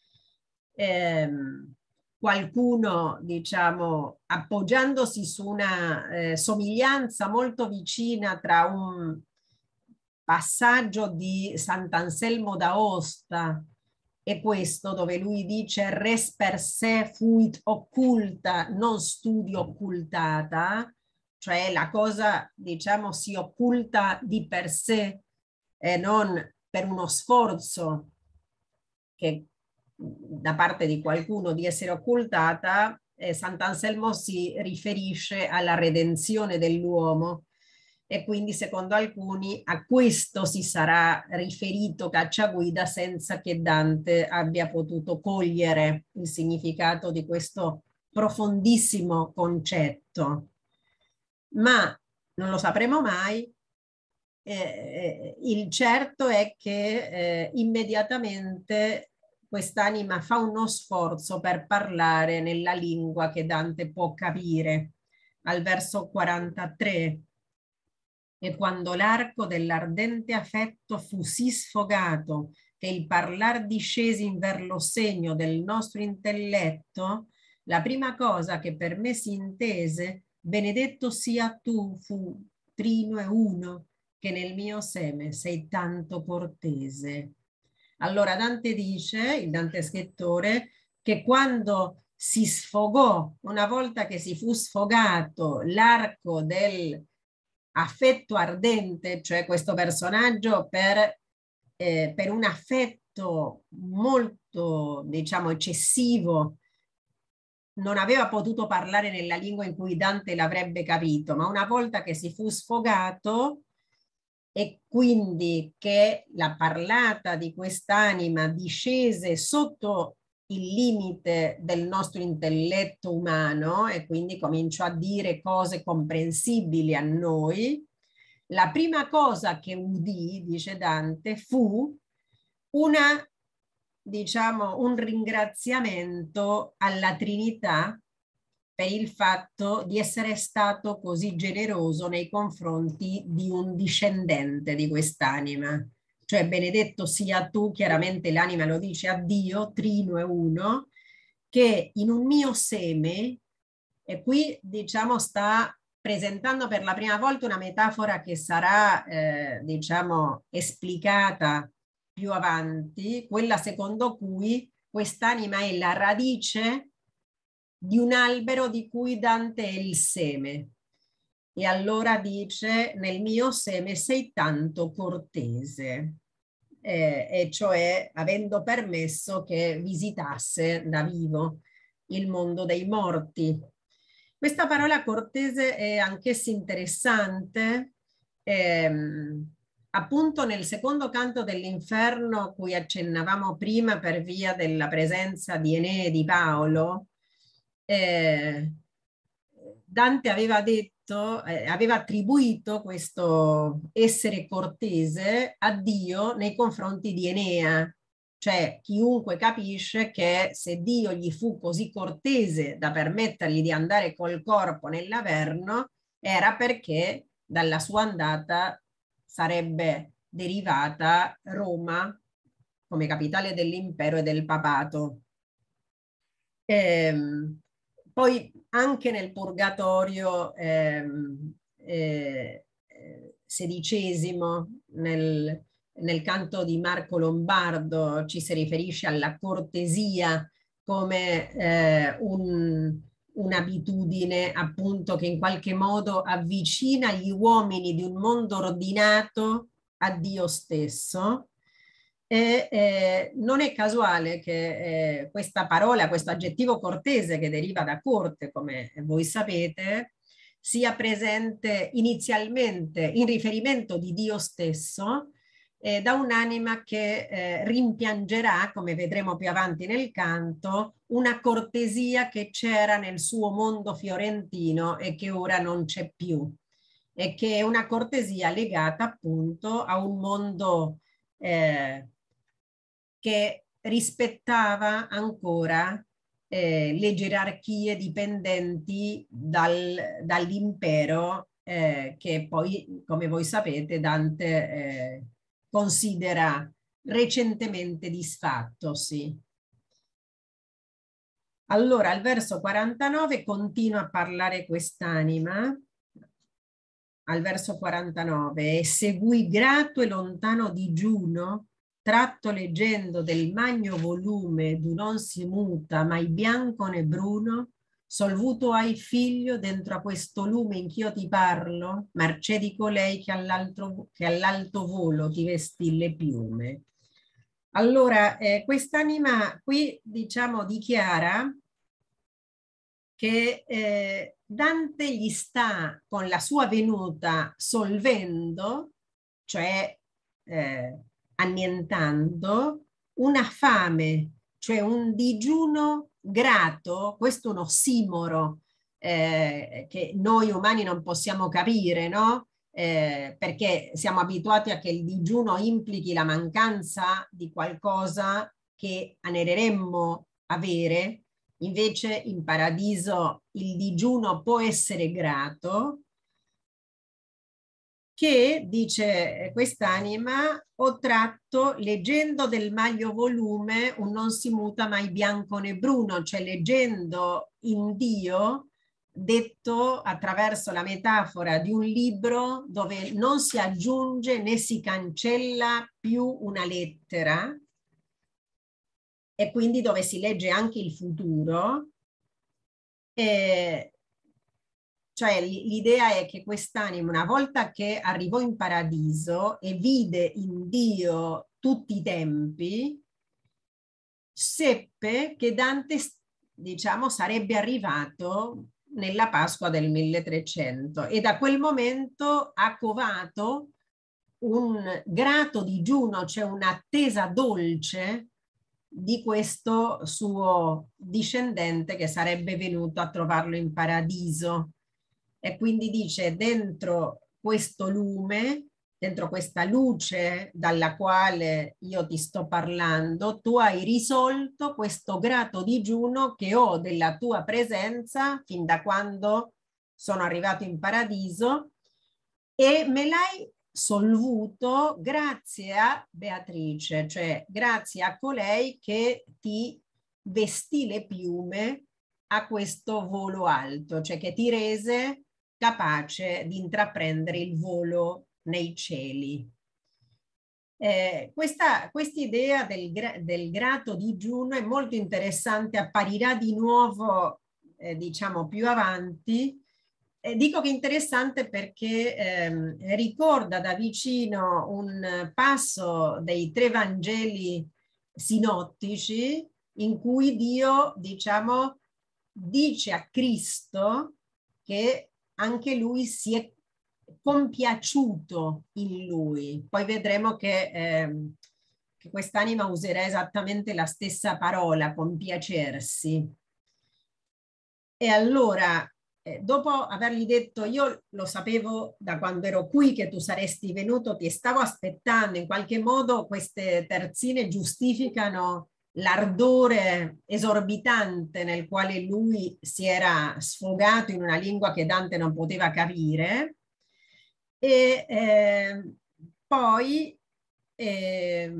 Speaker 1: Eh, qualcuno, diciamo, appoggiandosi su una eh, somiglianza molto vicina tra un passaggio di Sant'Anselmo d'Aosta e questo, dove lui dice res per sé fuit occulta, non studio occultata, cioè la cosa, diciamo, si occulta di per sé e non per uno sforzo che da parte di qualcuno di essere occultata. eh, Sant'Anselmo si riferisce alla redenzione dell'uomo. e quindi secondo alcuni a questo si sarà riferito Cacciaguida senza che Dante abbia potuto cogliere il significato di questo profondissimo concetto. Ma non lo sapremo mai. Eh, il certo è che eh, immediatamente quest'anima fa uno sforzo per parlare nella lingua che Dante può capire. Al verso quarantatré: e quando l'arco dell'ardente affetto fu sì sfogato che il parlar discesi inver lo segno del nostro intelletto, la prima cosa che per me si intese, benedetto sia tu, fu trino e uno, che nel mio seme sei tanto cortese. Allora Dante dice, il Dante scrittore, che quando si sfogò, una volta che si fu sfogato l'arco del affetto ardente, cioè questo personaggio per, eh, per un affetto molto, diciamo, eccessivo, non aveva potuto parlare nella lingua in cui Dante l'avrebbe capito, ma una volta che si fu sfogato e quindi che la parlata di quest'anima discese sotto il limite del nostro intelletto umano e quindi cominciò a dire cose comprensibili a noi, la prima cosa che udì, dice Dante, fu una, diciamo, un ringraziamento alla Trinità per il fatto di essere stato così generoso nei confronti di un discendente di quest'anima. Cioè benedetto sia tu, chiaramente l'anima lo dice a Dio, trino e uno, che in un mio seme, e qui diciamo sta presentando per la prima volta una metafora che sarà eh, diciamo esplicata più avanti, quella secondo cui quest'anima è la radice di un albero di cui Dante è il seme. E allora dice, nel mio seme sei tanto cortese, eh, e cioè avendo permesso che visitasse da vivo il mondo dei morti. Questa parola cortese è anch'essa interessante, ehm, appunto nel secondo canto dell'Inferno, cui accennavamo prima per via della presenza di Enee e di Paolo, eh, Dante aveva detto, eh, aveva attribuito questo essere cortese a Dio nei confronti di Enea, cioè chiunque capisce che se Dio gli fu così cortese da permettergli di andare col corpo nell'Averno era perché dalla sua andata sarebbe derivata Roma come capitale dell'impero e del papato. Ehm, poi anche nel Purgatorio ehm, eh, eh, sedicesimo, nel, nel canto di Marco Lombardo, ci si riferisce alla cortesia come eh, un, un'abitudine appunto che in qualche modo avvicina gli uomini di un mondo ordinato a Dio stesso. E eh, non è casuale che eh, questa parola, questo aggettivo cortese che deriva da corte, come voi sapete, sia presente inizialmente in riferimento di Dio stesso eh, da un'anima che eh, rimpiangerà, come vedremo più avanti nel canto, una cortesia che c'era nel suo mondo fiorentino e che ora non c'è più, e che è una cortesia legata appunto a un mondo eh, che rispettava ancora eh, le gerarchie dipendenti dal, dall'impero eh, che poi, come voi sapete, Dante eh, considera recentemente disfattosi. Allora, al verso quarantanove continua a parlare quest'anima, al verso quarantanove, e seguì grato e lontano digiuno, tratto leggendo del magno volume d'u non si muta mai bianco né bruno, solvuto hai figlio dentro a questo lume in ch'io ti parlo, mercé di colei che all'alto che all'alto volo ti vestì le piume. Allora, eh, quest'anima qui, diciamo, dichiara che eh, Dante gli sta con la sua venuta solvendo, cioè eh, annientando, una fame, cioè un digiuno grato. Questo è un ossimoro eh, che noi umani non possiamo capire, no? Eh, perché siamo abituati a che il digiuno implichi la mancanza di qualcosa che aneremmo avere. Invece in paradiso il digiuno può essere grato, che, dice quest'anima, ho tratto leggendo del Maglio volume un non si muta mai bianco né bruno, cioè leggendo in Dio, detto attraverso la metafora di un libro dove non si aggiunge né si cancella più una lettera, e quindi dove si legge anche il futuro. Eh, cioè l'idea è che quest'anima, una volta che arrivò in paradiso e vide in Dio tutti i tempi, seppe che Dante, diciamo, sarebbe arrivato nella Pasqua del milletrecento, e da quel momento ha covato un grato digiuno, cioè un'attesa dolce di questo suo discendente che sarebbe venuto a trovarlo in paradiso. E quindi dice: dentro questo lume, dentro questa luce dalla quale io ti sto parlando, tu hai risolto questo grato digiuno che ho della tua presenza fin da quando sono arrivato in paradiso, e me l'hai solvuto grazie a Beatrice, cioè grazie a colei che ti vestì le piume a questo volo alto, cioè che ti rese capace di intraprendere il volo nei cieli. Eh, questa idea del, gra del grato digiuno è molto interessante, apparirà di nuovo, eh, diciamo, più avanti. Eh, dico che è interessante perché ehm, ricorda da vicino un passo dei tre Vangeli sinottici in cui Dio, diciamo, dice a Cristo che anche lui si è compiaciuto in lui. Poi vedremo che, ehm, che quest'anima userà esattamente la stessa parola, compiacersi. E allora, eh, dopo avergli detto: io lo sapevo da quando ero qui che tu saresti venuto, ti stavo aspettando, in qualche modo queste terzine giustificano l'ardore esorbitante nel quale lui si era sfogato in una lingua che Dante non poteva capire. E eh, poi eh,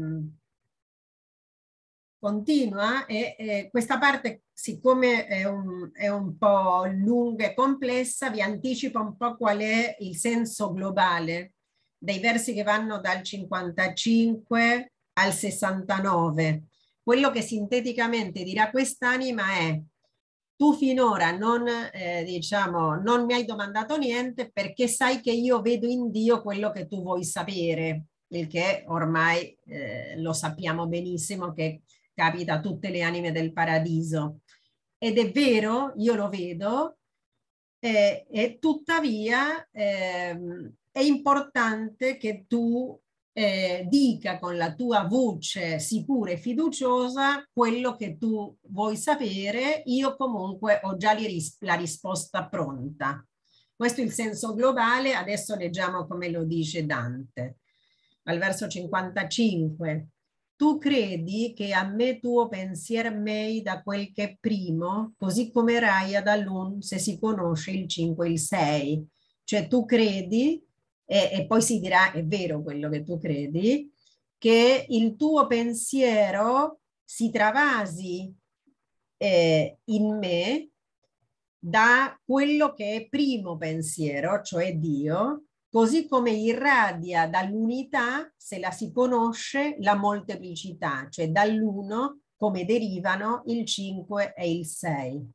Speaker 1: continua, e eh, questa parte, siccome è un, è un po' lunga e complessa, vi anticipo un po' qual è il senso globale dei versi che vanno dal cinquantacinque al sessantanove. Quello che sinteticamente dirà quest'anima è: tu finora non, eh, diciamo, non mi hai domandato niente perché sai che io vedo in Dio quello che tu vuoi sapere, il che ormai eh, lo sappiamo benissimo che capita a tutte le anime del paradiso. Ed è vero, io lo vedo, eh, e tuttavia ehm, è importante che tu eh, dica con la tua voce sicura e fiduciosa quello che tu vuoi sapere. Io comunque ho già ris la risposta pronta. Questo è il senso globale. Adesso leggiamo come lo dice Dante. Al verso cinquantacinque. Tu credi che a me tuo pensier mei da quel che è primo, così come raia dall'un se si conosce il cinque e il sei. Cioè tu credi, e, e poi si dirà è vero quello che tu credi, che il tuo pensiero si travasi eh, in me da quello che è primo pensiero, cioè Dio, così come irradia dall'unità, se la si conosce, la molteplicità, cioè dall'uno come derivano il cinque e il sei.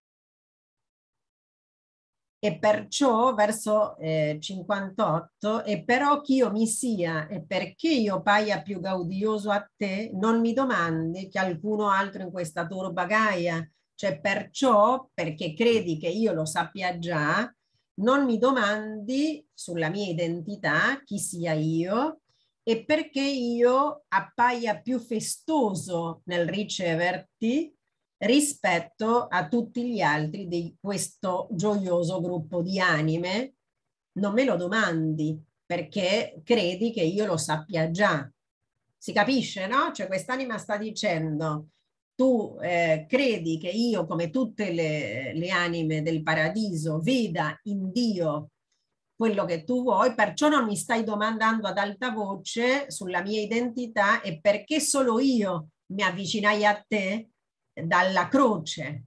Speaker 1: E perciò, verso eh, cinquantotto, e però ch'io mi sia e perché io paia più gaudioso a te, non mi domandi che alcuno altro in questa turba Gaia, Cioè, perciò, perché credi che io lo sappia già, non mi domandi sulla mia identità chi sia io e perché io appaia più festoso nel riceverti rispetto a tutti gli altri di questo gioioso gruppo di anime. Non me lo domandi perché credi che io lo sappia già. Si capisce, no? Cioè quest'anima sta dicendo: tu eh, credi che io, come tutte le, le anime del paradiso, veda in Dio quello che tu vuoi, perciò non mi stai domandando ad alta voce sulla mia identità e perché solo io mi avvicinai a te dalla croce.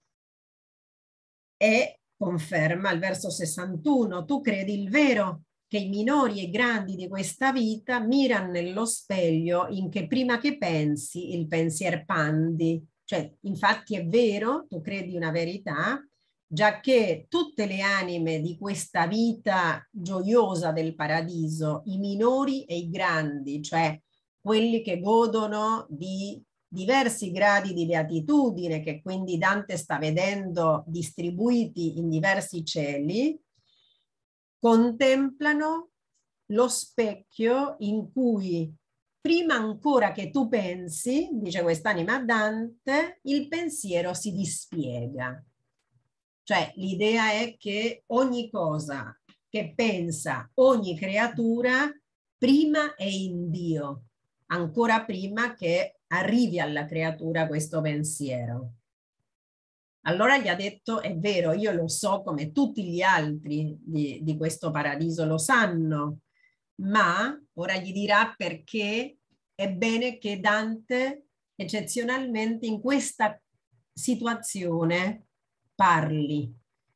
Speaker 1: E conferma il verso sessantuno: tu credi il vero che i minori e i grandi di questa vita mirano nello specchio in che prima che pensi il pensier pandi. Cioè, infatti è vero, tu credi una verità, giacché tutte le anime di questa vita gioiosa del paradiso, i minori e i grandi, cioè quelli che godono di diversi gradi di beatitudine che quindi Dante sta vedendo distribuiti in diversi cieli, contemplano lo specchio in cui prima ancora che tu pensi, dice quest'anima a Dante, il pensiero si dispiega. Cioè l'idea è che ogni cosa che pensa ogni creatura prima è in Dio, ancora prima che arrivi alla creatura questo pensiero. Allora gli ha detto: è vero, io lo so come tutti gli altri di, di questo paradiso lo sanno, ma ora gli dirà perché è bene che Dante eccezionalmente in questa situazione parli.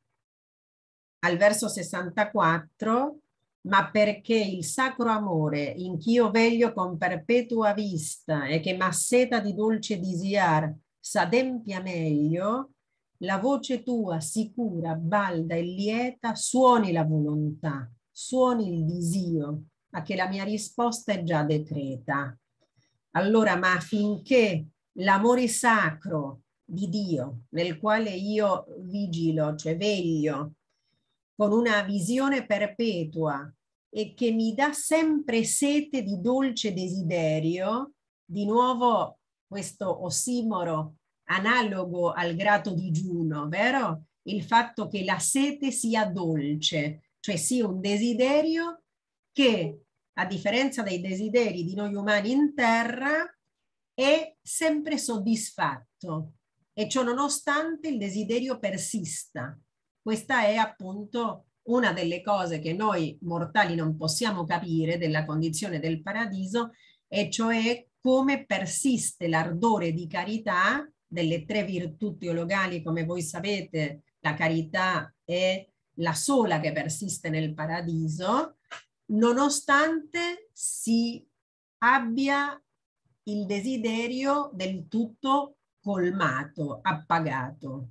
Speaker 1: Al verso sessantaquattro: ma perché il sacro amore in ch'io veglio con perpetua vista e che m'asseta di dolce disiar s'adempia meglio, la voce tua sicura, balda e lieta suoni la volontà, suoni il disio, a che la mia risposta è già decreta. Allora, ma affinché l'amore sacro di Dio, nel quale io vigilo, cioè veglio, con una visione perpetua e che mi dà sempre sete di dolce desiderio, di nuovo questo ossimoro analogo al grato digiuno, vero? Il fatto che la sete sia dolce, cioè sia un desiderio che, a differenza dei desideri di noi umani in terra, è sempre soddisfatto e ciò nonostante il desiderio persista. Questa è appunto una delle cose che noi mortali non possiamo capire della condizione del paradiso, e cioè come persiste l'ardore di carità delle tre virtù teologali. Come voi sapete, la carità è la sola che persiste nel paradiso, nonostante si abbia il desiderio del tutto colmato, appagato.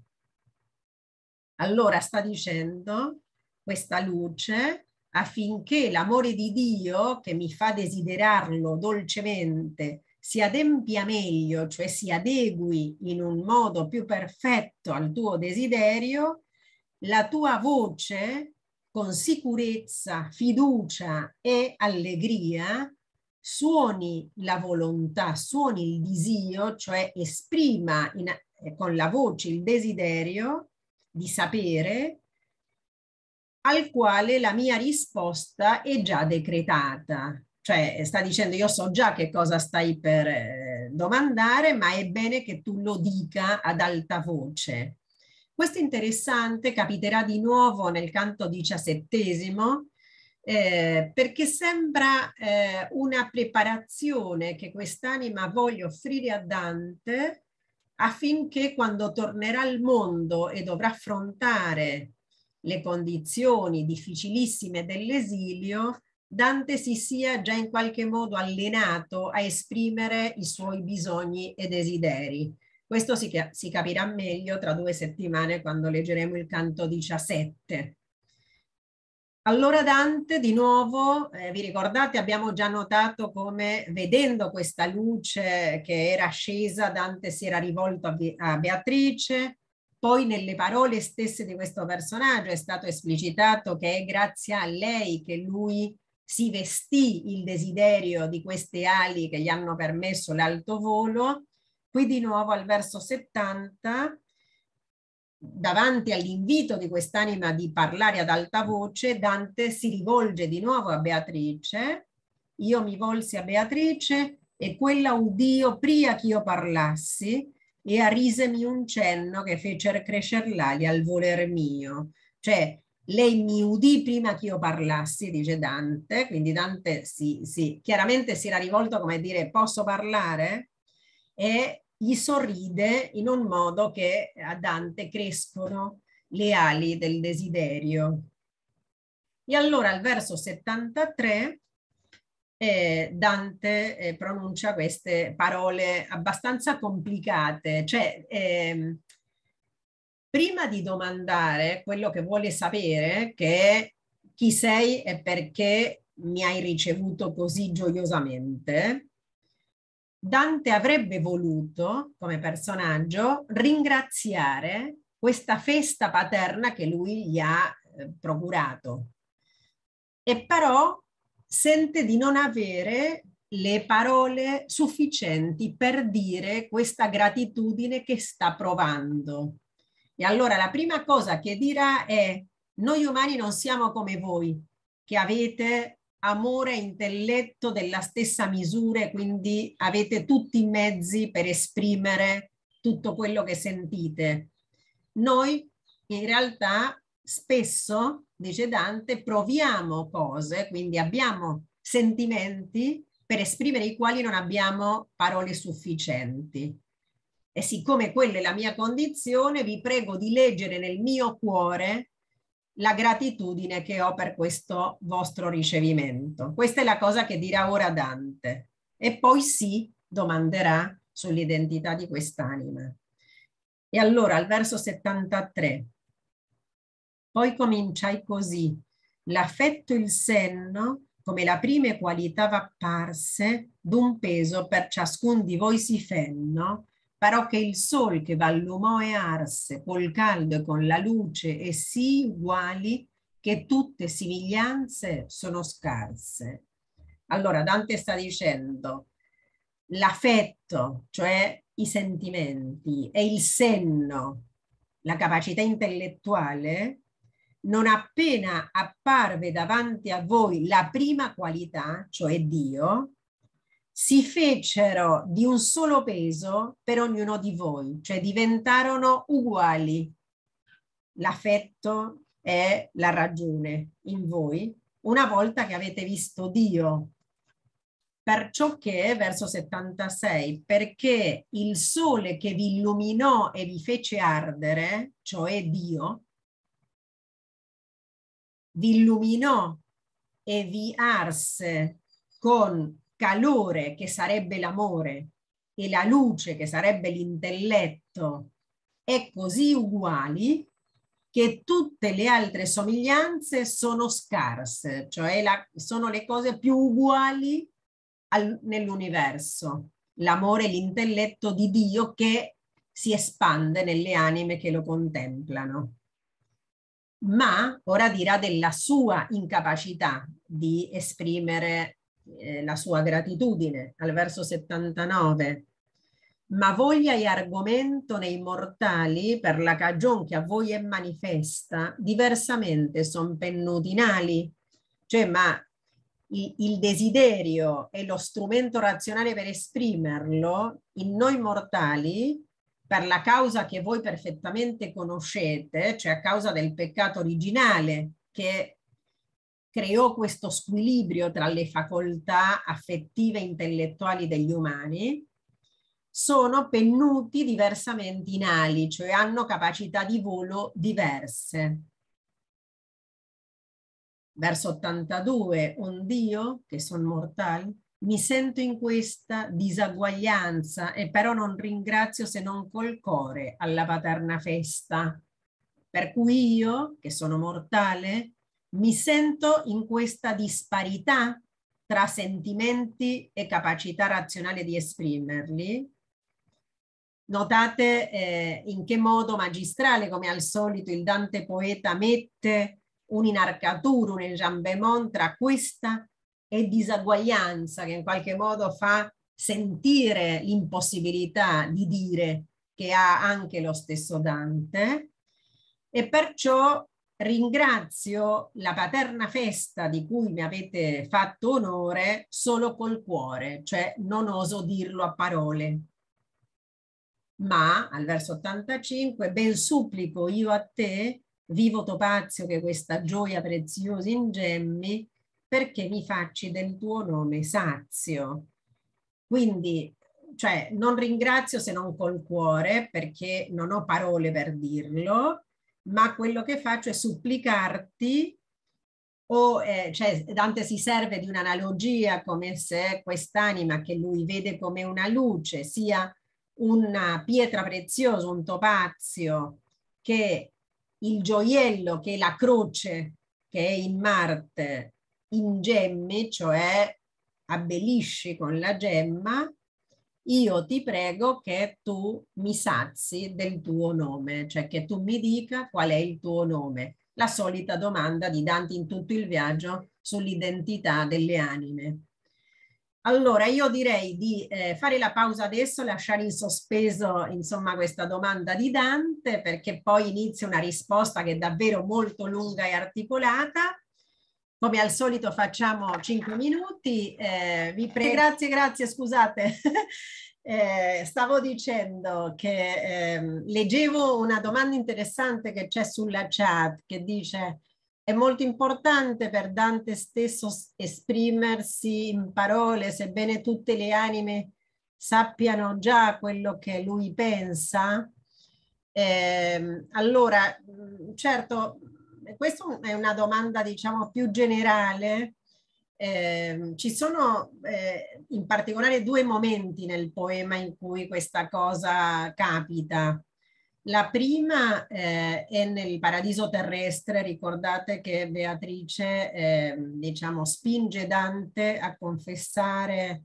Speaker 1: Allora sta dicendo questa luce: affinché l'amore di Dio, che mi fa desiderarlo dolcemente, si adempia meglio, cioè si adegui in un modo più perfetto al tuo desiderio, la tua voce con sicurezza, fiducia e allegria suoni la volontà, suoni il disio, cioè esprima in, eh, con la voce il desiderio di sapere, al quale la mia risposta è già decretata. Cioè sta dicendo: io so già che cosa stai per eh, domandare, ma è bene che tu lo dica ad alta voce. Questo è interessante, capiterà di nuovo nel canto diciassettesimo, eh, perché sembra eh, una preparazione che quest'anima voglia offrire a Dante affinché quando tornerà al mondo e dovrà affrontare le condizioni difficilissime dell'esilio, Dante si sia già in qualche modo allenato a esprimere i suoi bisogni e desideri. Questo si, si capirà meglio tra due settimane quando leggeremo il canto diciassette. Allora Dante di nuovo, eh, vi ricordate, abbiamo già notato come vedendo questa luce che era scesa, Dante si era rivolto a, Be a Beatrice, poi nelle parole stesse di questo personaggio è stato esplicitato che è grazie a lei che lui si vestì il desiderio di queste ali che gli hanno permesso l'alto volo. Qui di nuovo al verso settanta, davanti all'invito di quest'anima di parlare ad alta voce, Dante si rivolge di nuovo a Beatrice. Io mi volsi a Beatrice e quella udio pria che io parlassi e arrisemi un cenno che fece crescer l'ali al voler mio. Cioè, lei mi udì prima che io parlassi, dice Dante, quindi Dante si, si, chiaramente si era rivolto come dire posso parlare? E gli sorride in un modo che a Dante crescono le ali del desiderio. E allora al verso settantatré eh, Dante eh, pronuncia queste parole abbastanza complicate, cioè eh, prima di domandare quello che vuole sapere, che è chi sei e perché mi hai ricevuto così gioiosamente, Dante avrebbe voluto, come personaggio, ringraziare questa festa paterna che lui gli ha eh, procurato. E però sente di non avere le parole sufficienti per dire questa gratitudine che sta provando. E allora la prima cosa che dirà è: noi umani non siamo come voi, che avete amore e intelletto della stessa misura, quindi avete tutti i mezzi per esprimere tutto quello che sentite. Noi in realtà spesso, dice Dante, proviamo cose, quindi abbiamo sentimenti per esprimere i quali non abbiamo parole sufficienti. E siccome quella è la mia condizione, vi prego di leggere nel mio cuore la gratitudine che ho per questo vostro ricevimento. Questa è la cosa che dirà ora Dante. E poi si domanderà sull'identità di quest'anima. E allora al verso settantatré, poi cominciai così: l'affetto il senno, come la prime qualità v'apparse, d'un peso per ciascun di voi si fenno, però che il sol che v'allumò e arse, col caldo e con la luce, e sì uguali, che tutte simiglianze sono scarse. Allora Dante sta dicendo l'affetto, cioè i sentimenti, e il senno, la capacità intellettuale, non appena apparve davanti a voi la prima qualità, cioè Dio, si fecero di un solo peso per ognuno di voi, cioè diventarono uguali. L'affetto è la ragione in voi una volta che avete visto Dio. Perciò che, verso settantasei, perché il sole che vi illuminò e vi fece ardere, cioè Dio, vi illuminò e vi arse con calore che sarebbe l'amore e la luce che sarebbe l'intelletto, è così uguali che tutte le altre somiglianze sono scarse, cioè la, sono le cose più uguali nell'universo, l'amore e l'intelletto di Dio che si espande nelle anime che lo contemplano. Ma ora dirà della sua incapacità di esprimere eh, la sua gratitudine al verso settantanove. Ma voglia e argomento nei mortali per la cagion che a voi è manifesta, diversamente son pennutinali, cioè ma il, il desiderio e lo strumento razionale per esprimerlo in noi mortali, per la causa che voi perfettamente conoscete, cioè a causa del peccato originale che creò questo squilibrio tra le facoltà affettive e intellettuali degli umani, sono pennuti diversamente in ali, cioè hanno capacità di volo diverse. Verso ottantadue, un Dio, che son mortal, mi sento in questa disaguaglianza e però non ringrazio se non col core alla paterna festa. Per cui io, che sono mortale, mi sento in questa disparità tra sentimenti e capacità razionale di esprimerli. Notate eh, in che modo magistrale, come al solito, il Dante poeta mette un'inarcatura, un enjambement tra questa e disaguaglianza che in qualche modo fa sentire l'impossibilità di dire che ha anche lo stesso Dante, e perciò ringrazio la paterna festa di cui mi avete fatto onore solo col cuore, cioè non oso dirlo a parole. Ma al verso ottantacinque, ben supplico io a te, vivo Topazio, che questa gioia preziosa ingemmi, perché mi facci del tuo nome sazio. Quindi, cioè, non ringrazio se non col cuore, perché non ho parole per dirlo, ma quello che faccio è supplicarti, o eh, cioè Dante si serve di un'analogia come se quest'anima che lui vede come una luce sia una pietra preziosa, un topazio, che il gioiello, che è la croce che è in Marte, ingemmi, cioè abbellisci con la gemma. Io ti prego che tu mi sazi del tuo nome, cioè che tu mi dica qual è il tuo nome. La solita domanda di Dante in tutto il viaggio sull'identità delle anime. Allora, io direi di eh, fare la pausa adesso, lasciare in sospeso, insomma, questa domanda di Dante, perché poi inizia una risposta che è davvero molto lunga e articolata. Come al solito facciamo cinque minuti. Eh, vi prego. Grazie, grazie, scusate. eh, stavo dicendo che eh, leggevo una domanda interessante che c'è sulla chat che dice: è molto importante per Dante stesso esprimersi in parole, sebbene tutte le anime sappiano già quello che lui pensa. Eh, allora, certo, questa è una domanda, diciamo, più generale. Eh, ci sono eh, in particolare due momenti nel poema in cui questa cosa capita. La prima eh, è nel Paradiso terrestre. Ricordate che Beatrice eh, diciamo, spinge Dante a confessare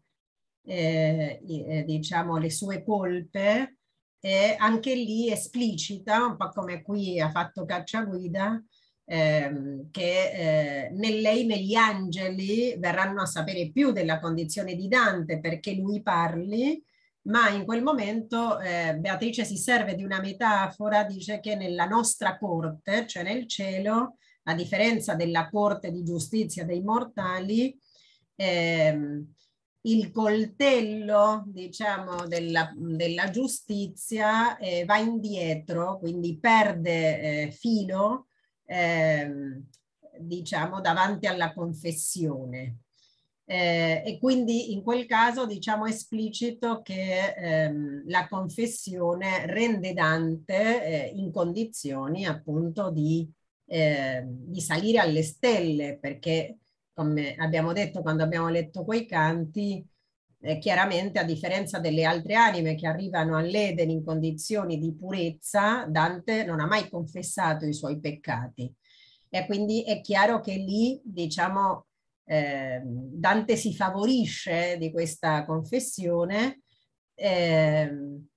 Speaker 1: eh, eh, diciamo, le sue colpe, e anche lì esplicita, un po' come qui ha fatto Cacciaguida, ehm, che eh, né lei né gli angeli verranno a sapere più della condizione di Dante perché lui parli. Ma in quel momento eh, Beatrice si serve di una metafora, dice che nella nostra corte, cioè nel cielo, a differenza della corte di giustizia dei mortali, ehm, il coltello, diciamo, della, della giustizia eh, va indietro, quindi perde eh, filo, ehm, diciamo, davanti alla confessione. Eh, e quindi in quel caso diciamo esplicito che ehm, la confessione rende Dante eh, in condizioni appunto di, eh, di salire alle stelle, perché come abbiamo detto quando abbiamo letto quei canti, eh, chiaramente a differenza delle altre anime che arrivano all'Eden in condizioni di purezza, Dante non ha mai confessato i suoi peccati, e quindi è chiaro che lì diciamo Eh, Dante si favorisce di questa confessione, eh,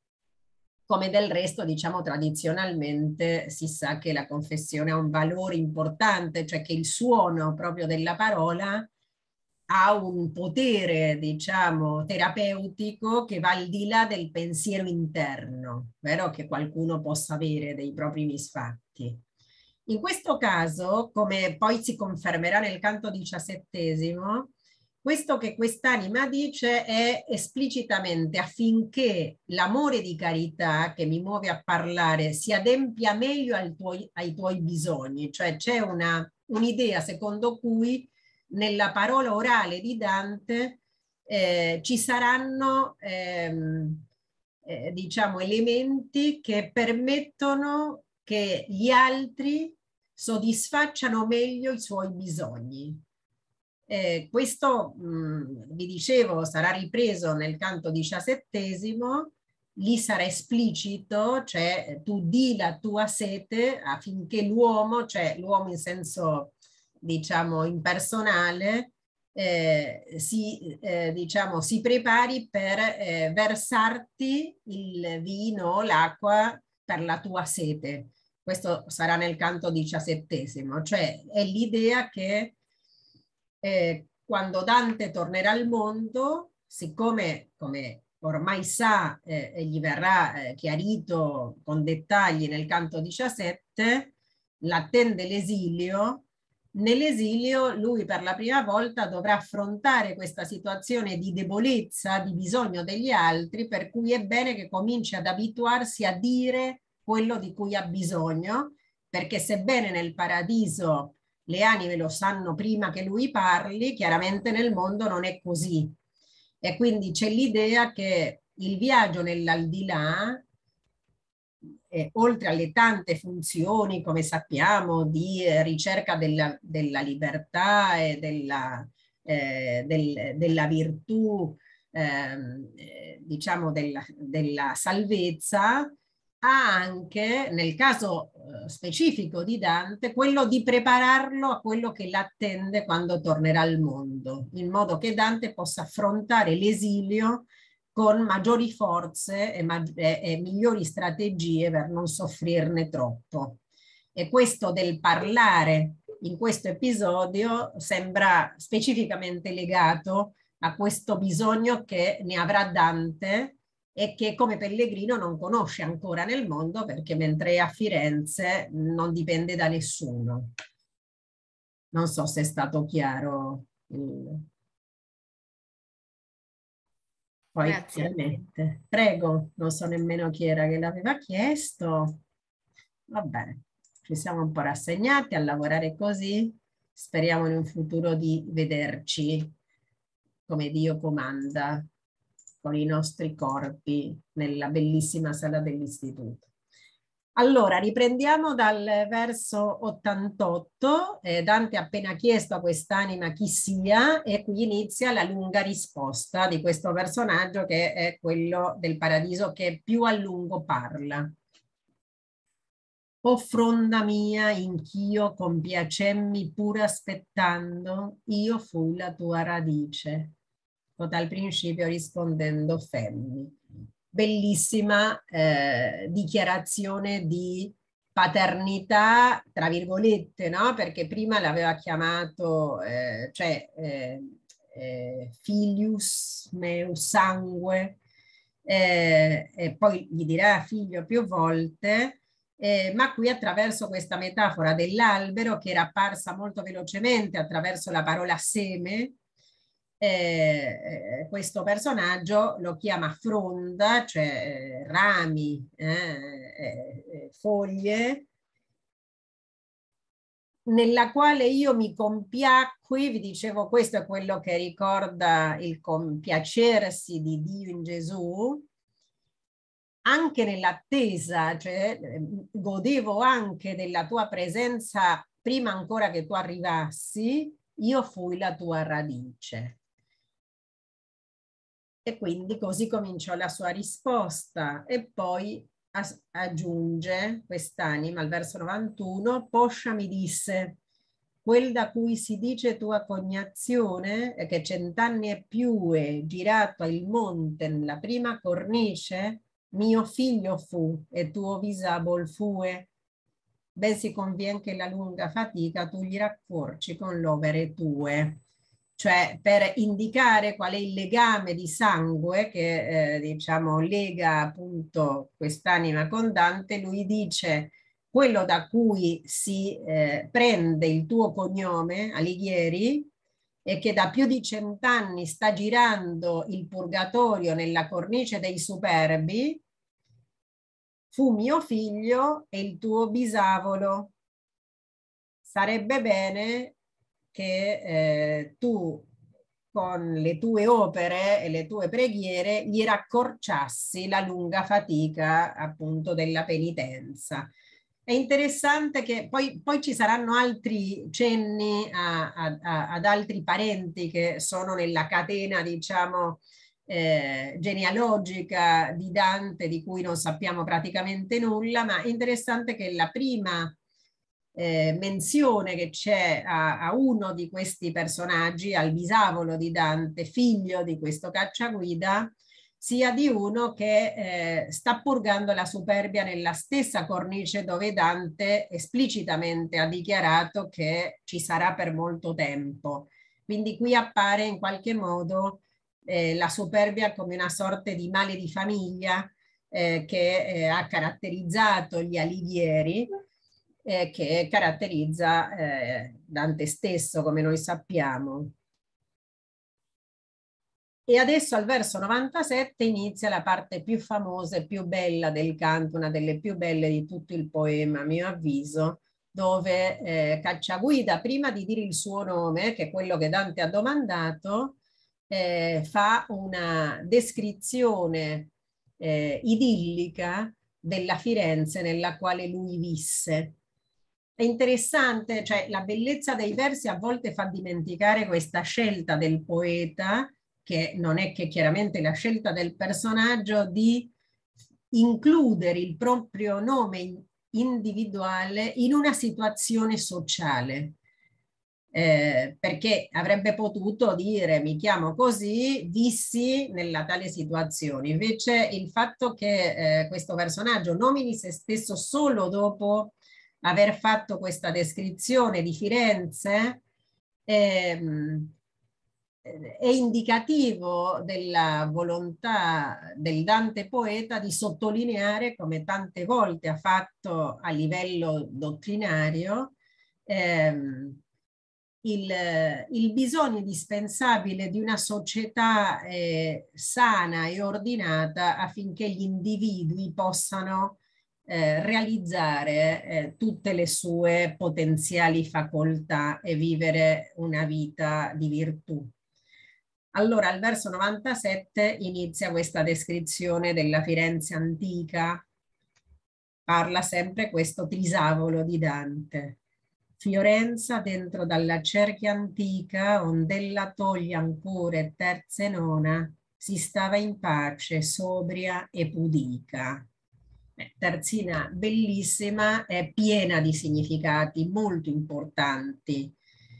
Speaker 1: come del resto, diciamo, tradizionalmente si sa che la confessione ha un valore importante, cioè che il suono proprio della parola ha un potere, diciamo, terapeutico che va al di là del pensiero interno, vero? Che qualcuno possa avere dei propri misfatti. In questo caso, come poi si confermerà nel canto diciassettesimo, questo che quest'anima dice è esplicitamente affinché l'amore di carità che mi muove a parlare si adempia meglio ai tuoi, ai tuoi bisogni, cioè c'è una, un'idea secondo cui nella parola orale di Dante eh, ci saranno ehm, eh, diciamo elementi che permettono che gli altri soddisfacciano meglio i suoi bisogni. Eh, questo, mh, vi dicevo, sarà ripreso nel canto diciassettesimo, lì sarà esplicito, cioè tu di la tua sete affinché l'uomo, cioè l'uomo in senso diciamo, impersonale, eh, si, eh, diciamo, si prepari per eh, versarti il vino, l'acqua per la tua sete. Questo sarà nel canto diciassettesimo, cioè è l'idea che eh, quando Dante tornerà al mondo, siccome, come ormai sa, eh, e gli verrà eh, chiarito con dettagli nel canto diciassette, l'attende l'esilio. Nell'esilio lui per la prima volta dovrà affrontare questa situazione di debolezza, di bisogno degli altri, per cui è bene che cominci ad abituarsi a dire quello di cui ha bisogno, perché sebbene nel paradiso le anime lo sanno prima che lui parli, chiaramente nel mondo non è così. E quindi c'è l'idea che il viaggio nell'aldilà, eh, oltre alle tante funzioni, come sappiamo, di eh, ricerca della, della libertà e della, eh, del, della virtù, ehm, eh, diciamo della, della salvezza, ha anche, nel caso eh, specifico di Dante, quello di prepararlo a quello che l'attende quando tornerà al mondo, in modo che Dante possa affrontare l'esilio con maggiori forze e, mag e, e migliori strategie per non soffrirne troppo. E questo del parlare in questo episodio sembra specificamente legato a questo bisogno che ne avrà Dante e che come pellegrino non conosce ancora nel mondo, perché mentre è a Firenze non dipende da nessuno. Non so se è stato chiaro. Poi
Speaker 2: Grazie.
Speaker 1: chiaramente, prego, non so nemmeno chi era che l'aveva chiesto. Va bene, ci siamo un po' rassegnati a lavorare così. Speriamo in un futuro di vederci come Dio comanda, con i nostri corpi nella bellissima sala dell'istituto. Allora, riprendiamo dal verso ottantotto. Eh, Dante ha appena chiesto a quest'anima chi sia e qui inizia la lunga risposta di questo personaggio che è quello del paradiso che più a lungo parla. O fronda mia, inch'io compiacemmi pur aspettando, io fui la tua radice. Dal principio rispondendo femmi. Bellissima eh, dichiarazione di paternità, tra virgolette, no? Perché prima l'aveva chiamato, eh, cioè, eh, eh, filius meus sangue, eh, e poi gli dirà figlio più volte, eh, ma qui attraverso questa metafora dell'albero che era apparsa molto velocemente attraverso la parola seme, eh, questo personaggio lo chiama fronda, cioè eh, rami, eh, eh, foglie, nella quale io mi compiacqui. Vi dicevo, questo è quello che ricorda il compiacersi di Dio in Gesù, anche nell'attesa, cioè godevo anche della tua presenza prima ancora che tu arrivassi, io fui la tua radice. E quindi così cominciò la sua risposta e poi aggiunge quest'anima al verso novantuno, poscia mi disse, quel da cui si dice tua cognazione è che cent'anni e più è girato il monte nella prima cornice, mio figlio fu e tuo visabol fue, ben si convien che la lunga fatica tu gli raccorci con l'overe tue. Cioè per indicare qual è il legame di sangue che eh, diciamo lega appunto quest'anima con Dante, lui dice quello da cui si eh, prende il tuo cognome, Alighieri, e che da più di cent'anni sta girando il purgatorio nella cornice dei superbi, fu mio figlio e il tuo bisavolo. Sarebbe bene che eh, tu con le tue opere e le tue preghiere gli raccorciassi la lunga fatica appunto della penitenza. È interessante che poi, poi ci saranno altri cenni a, a, a, ad altri parenti che sono nella catena, diciamo, eh, genealogica di Dante, di cui non sappiamo praticamente nulla, ma è interessante che la prima eh, menzione che c'è a, a uno di questi personaggi, al bisavolo di Dante, figlio di questo cacciaguida, sia di uno che eh, sta purgando la superbia nella stessa cornice dove Dante esplicitamente ha dichiarato che ci sarà per molto tempo. Quindi qui appare in qualche modo eh, la superbia come una sorta di male di famiglia eh, che eh, ha caratterizzato gli Alighieri, eh, che caratterizza eh, Dante stesso, come noi sappiamo. E adesso al verso novantasette inizia la parte più famosa e più bella del canto, una delle più belle di tutto il poema, a mio avviso, dove eh, Cacciaguida, prima di dire il suo nome, che è quello che Dante ha domandato, eh, fa una descrizione eh, idillica della Firenze nella quale lui visse. È interessante, cioè la bellezza dei versi a volte fa dimenticare questa scelta del poeta, che non è che chiaramente la scelta del personaggio di includere il proprio nome individuale in una situazione sociale. Eh, perché avrebbe potuto dire mi chiamo così, vissi nella tale situazione. Invece il fatto che eh, questo personaggio nomini se stesso solo dopo aver fatto questa descrizione di Firenze ehm, è indicativo della volontà del Dante poeta di sottolineare, come tante volte ha fatto a livello dottrinario, ehm, il, il bisogno indispensabile di una società eh, sana e ordinata affinché gli individui possano eh, realizzare eh, tutte le sue potenziali facoltà e vivere una vita di virtù. Allora, al verso novantasette inizia questa descrizione della Firenze antica. Parla sempre questo trisavolo di Dante. Fiorenza dentro dalla cerchia antica, ond'ella toglie ancora e terza e nona, si stava in pace, sobria e pudica. Eh, terzina bellissima, è piena di significati molto importanti.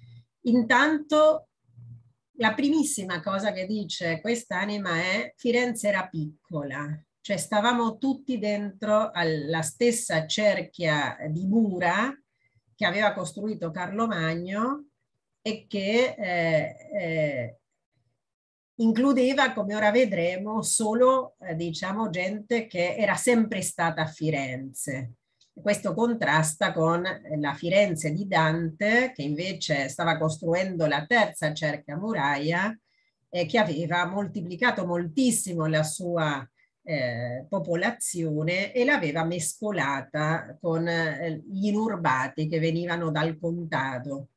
Speaker 1: Intanto la primissima cosa che dice quest'anima è Firenze era piccola, cioè stavamo tutti dentro alla stessa cerchia di mura che aveva costruito Carlo Magno e che eh, eh, includeva, come ora vedremo, solo eh, diciamo gente che era sempre stata a Firenze. Questo contrasta con la Firenze di Dante, che invece stava costruendo la terza cerchia muraia, eh, che aveva moltiplicato moltissimo la sua eh, popolazione e l'aveva mescolata con eh, gli inurbati che venivano dal contado.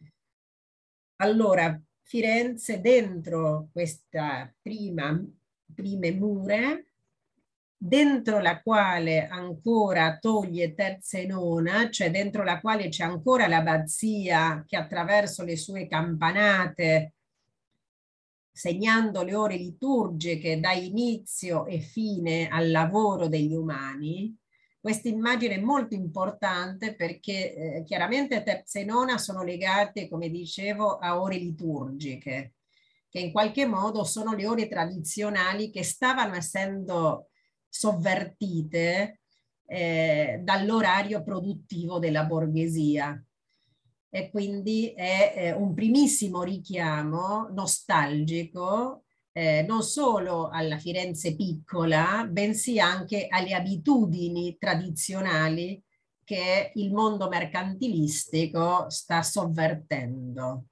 Speaker 1: Allora, Firenze dentro questa prima, prime mura, dentro la quale ancora toglie terza e nona, cioè dentro la quale c'è ancora l'abbazia che attraverso le sue campanate, segnando le ore liturgiche, dà inizio e fine al lavoro degli umani. Questa immagine è molto importante perché eh, chiaramente terza e nona sono legate, come dicevo, a ore liturgiche, che in qualche modo sono le ore tradizionali che stavano essendo sovvertite eh, dall'orario produttivo della borghesia. E quindi è eh, un primissimo richiamo nostalgico eh, non solo alla Firenze piccola, bensì anche alle abitudini tradizionali che il mondo mercantilistico sta sovvertendo.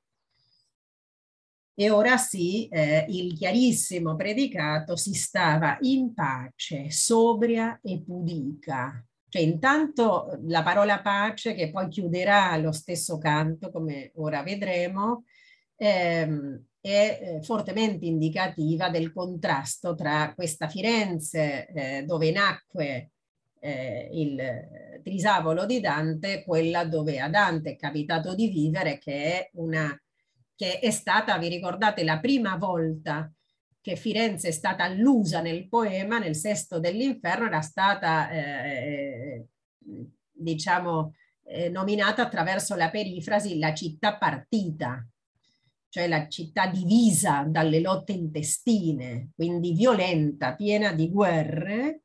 Speaker 1: E ora sì, eh, il chiarissimo predicato si stava in pace, sobria e pudica. Cioè intanto la parola pace, che poi chiuderà lo stesso canto, come ora vedremo, ehm, è eh, fortemente indicativa del contrasto tra questa Firenze eh, dove nacque eh, il trisavolo di Dante e quella dove a Dante è capitato di vivere, che è una che è stata, vi ricordate, la prima volta che Firenze è stata allusa nel poema, nel Sesto dell'Inferno, era stata, eh, diciamo, eh, nominata attraverso la perifrasi la città partita, cioè la città divisa dalle lotte intestine, quindi violenta, piena di guerre,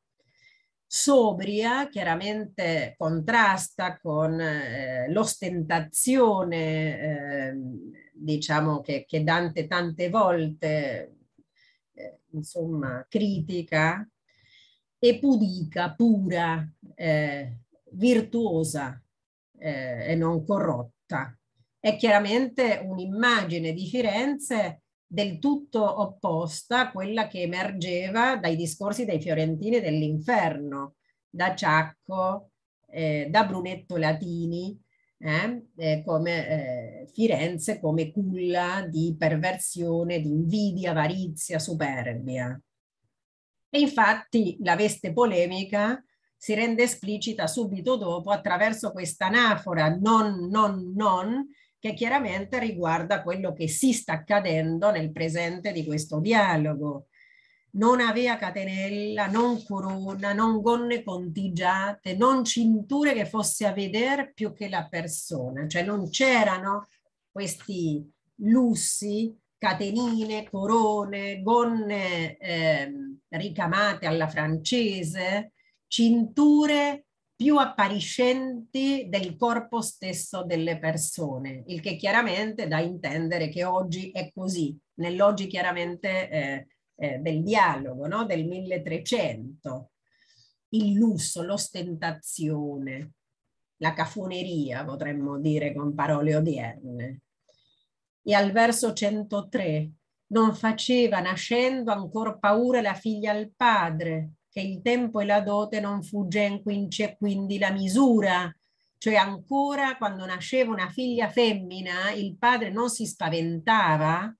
Speaker 1: sobria, chiaramente contrasta con eh, l'ostentazione, eh, diciamo che, che Dante tante volte, eh, insomma, critica, e pudica, pura, eh, virtuosa eh, e non corrotta. È chiaramente un'immagine di Firenze del tutto opposta a quella che emergeva dai discorsi dei fiorentini dell'inferno, da Ciacco, eh, da Brunetto Latini, eh, eh, come eh, Firenze come culla di perversione, di invidia, avarizia, superbia. E infatti la veste polemica si rende esplicita subito dopo attraverso questa anafora non, non, non, che chiaramente riguarda quello che si sta accadendo nel presente di questo dialogo. Non avea catenella, non corona, non gonne contigiate, non cinture che fosse a vedere più che la persona. Cioè non c'erano questi lussi, catenine, corone, gonne eh, ricamate alla francese, cinture più appariscenti del corpo stesso delle persone, il che chiaramente dà a intendere che oggi è così, nell'oggi chiaramente eh, eh, del dialogo, no? Del milletrecento. Il lusso, l'ostentazione, la cafoneria, potremmo dire con parole odierne. E al verso centotré, non faceva nascendo ancor paura la figlia al padre, che il tempo e la dote non fuggen quinci e quindi la misura. Cioè ancora quando nasceva una figlia femmina il padre non si spaventava,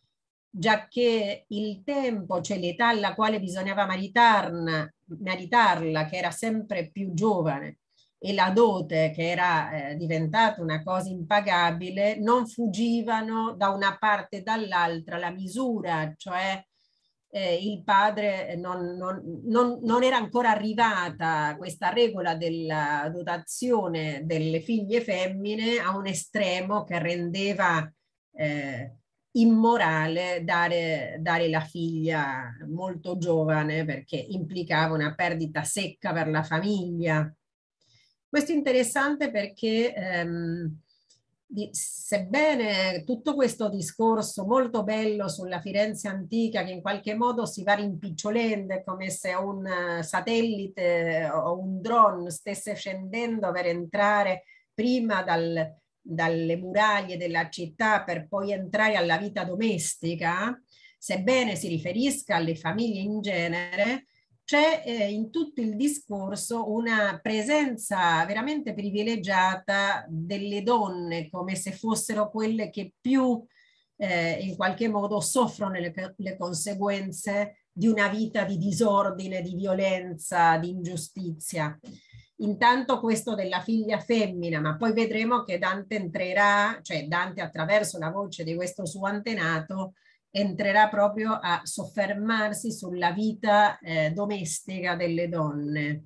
Speaker 1: giacché il tempo, cioè l'età alla quale bisognava maritarla, maritarla, che era sempre più giovane, e la dote, che era eh, diventata una cosa impagabile, non fuggivano da una parte e dall'altra la misura, cioè eh, il padre non, non, non, non era ancora arrivata questa regola della dotazione delle figlie femmine a un estremo che rendeva eh, immorale dare, dare la figlia molto giovane, perché implicava una perdita secca per la famiglia. Questo è interessante perché ehm, di, sebbene tutto questo discorso molto bello sulla Firenze antica, che in qualche modo si va rimpicciolendo, come se un uh, satellite o un drone stesse scendendo per entrare prima dal, dalle muraglie della città per poi entrare alla vita domestica, sebbene si riferisca alle famiglie in genere, c'è eh, in tutto il discorso una presenza veramente privilegiata delle donne, come se fossero quelle che più eh, in qualche modo soffrono le, le conseguenze di una vita di disordine, di violenza, di ingiustizia. Intanto questo della figlia femmina, ma poi vedremo che Dante entrerà, cioè Dante attraverso la voce di questo suo antenato, entrerà proprio a soffermarsi sulla vita eh, domestica delle donne.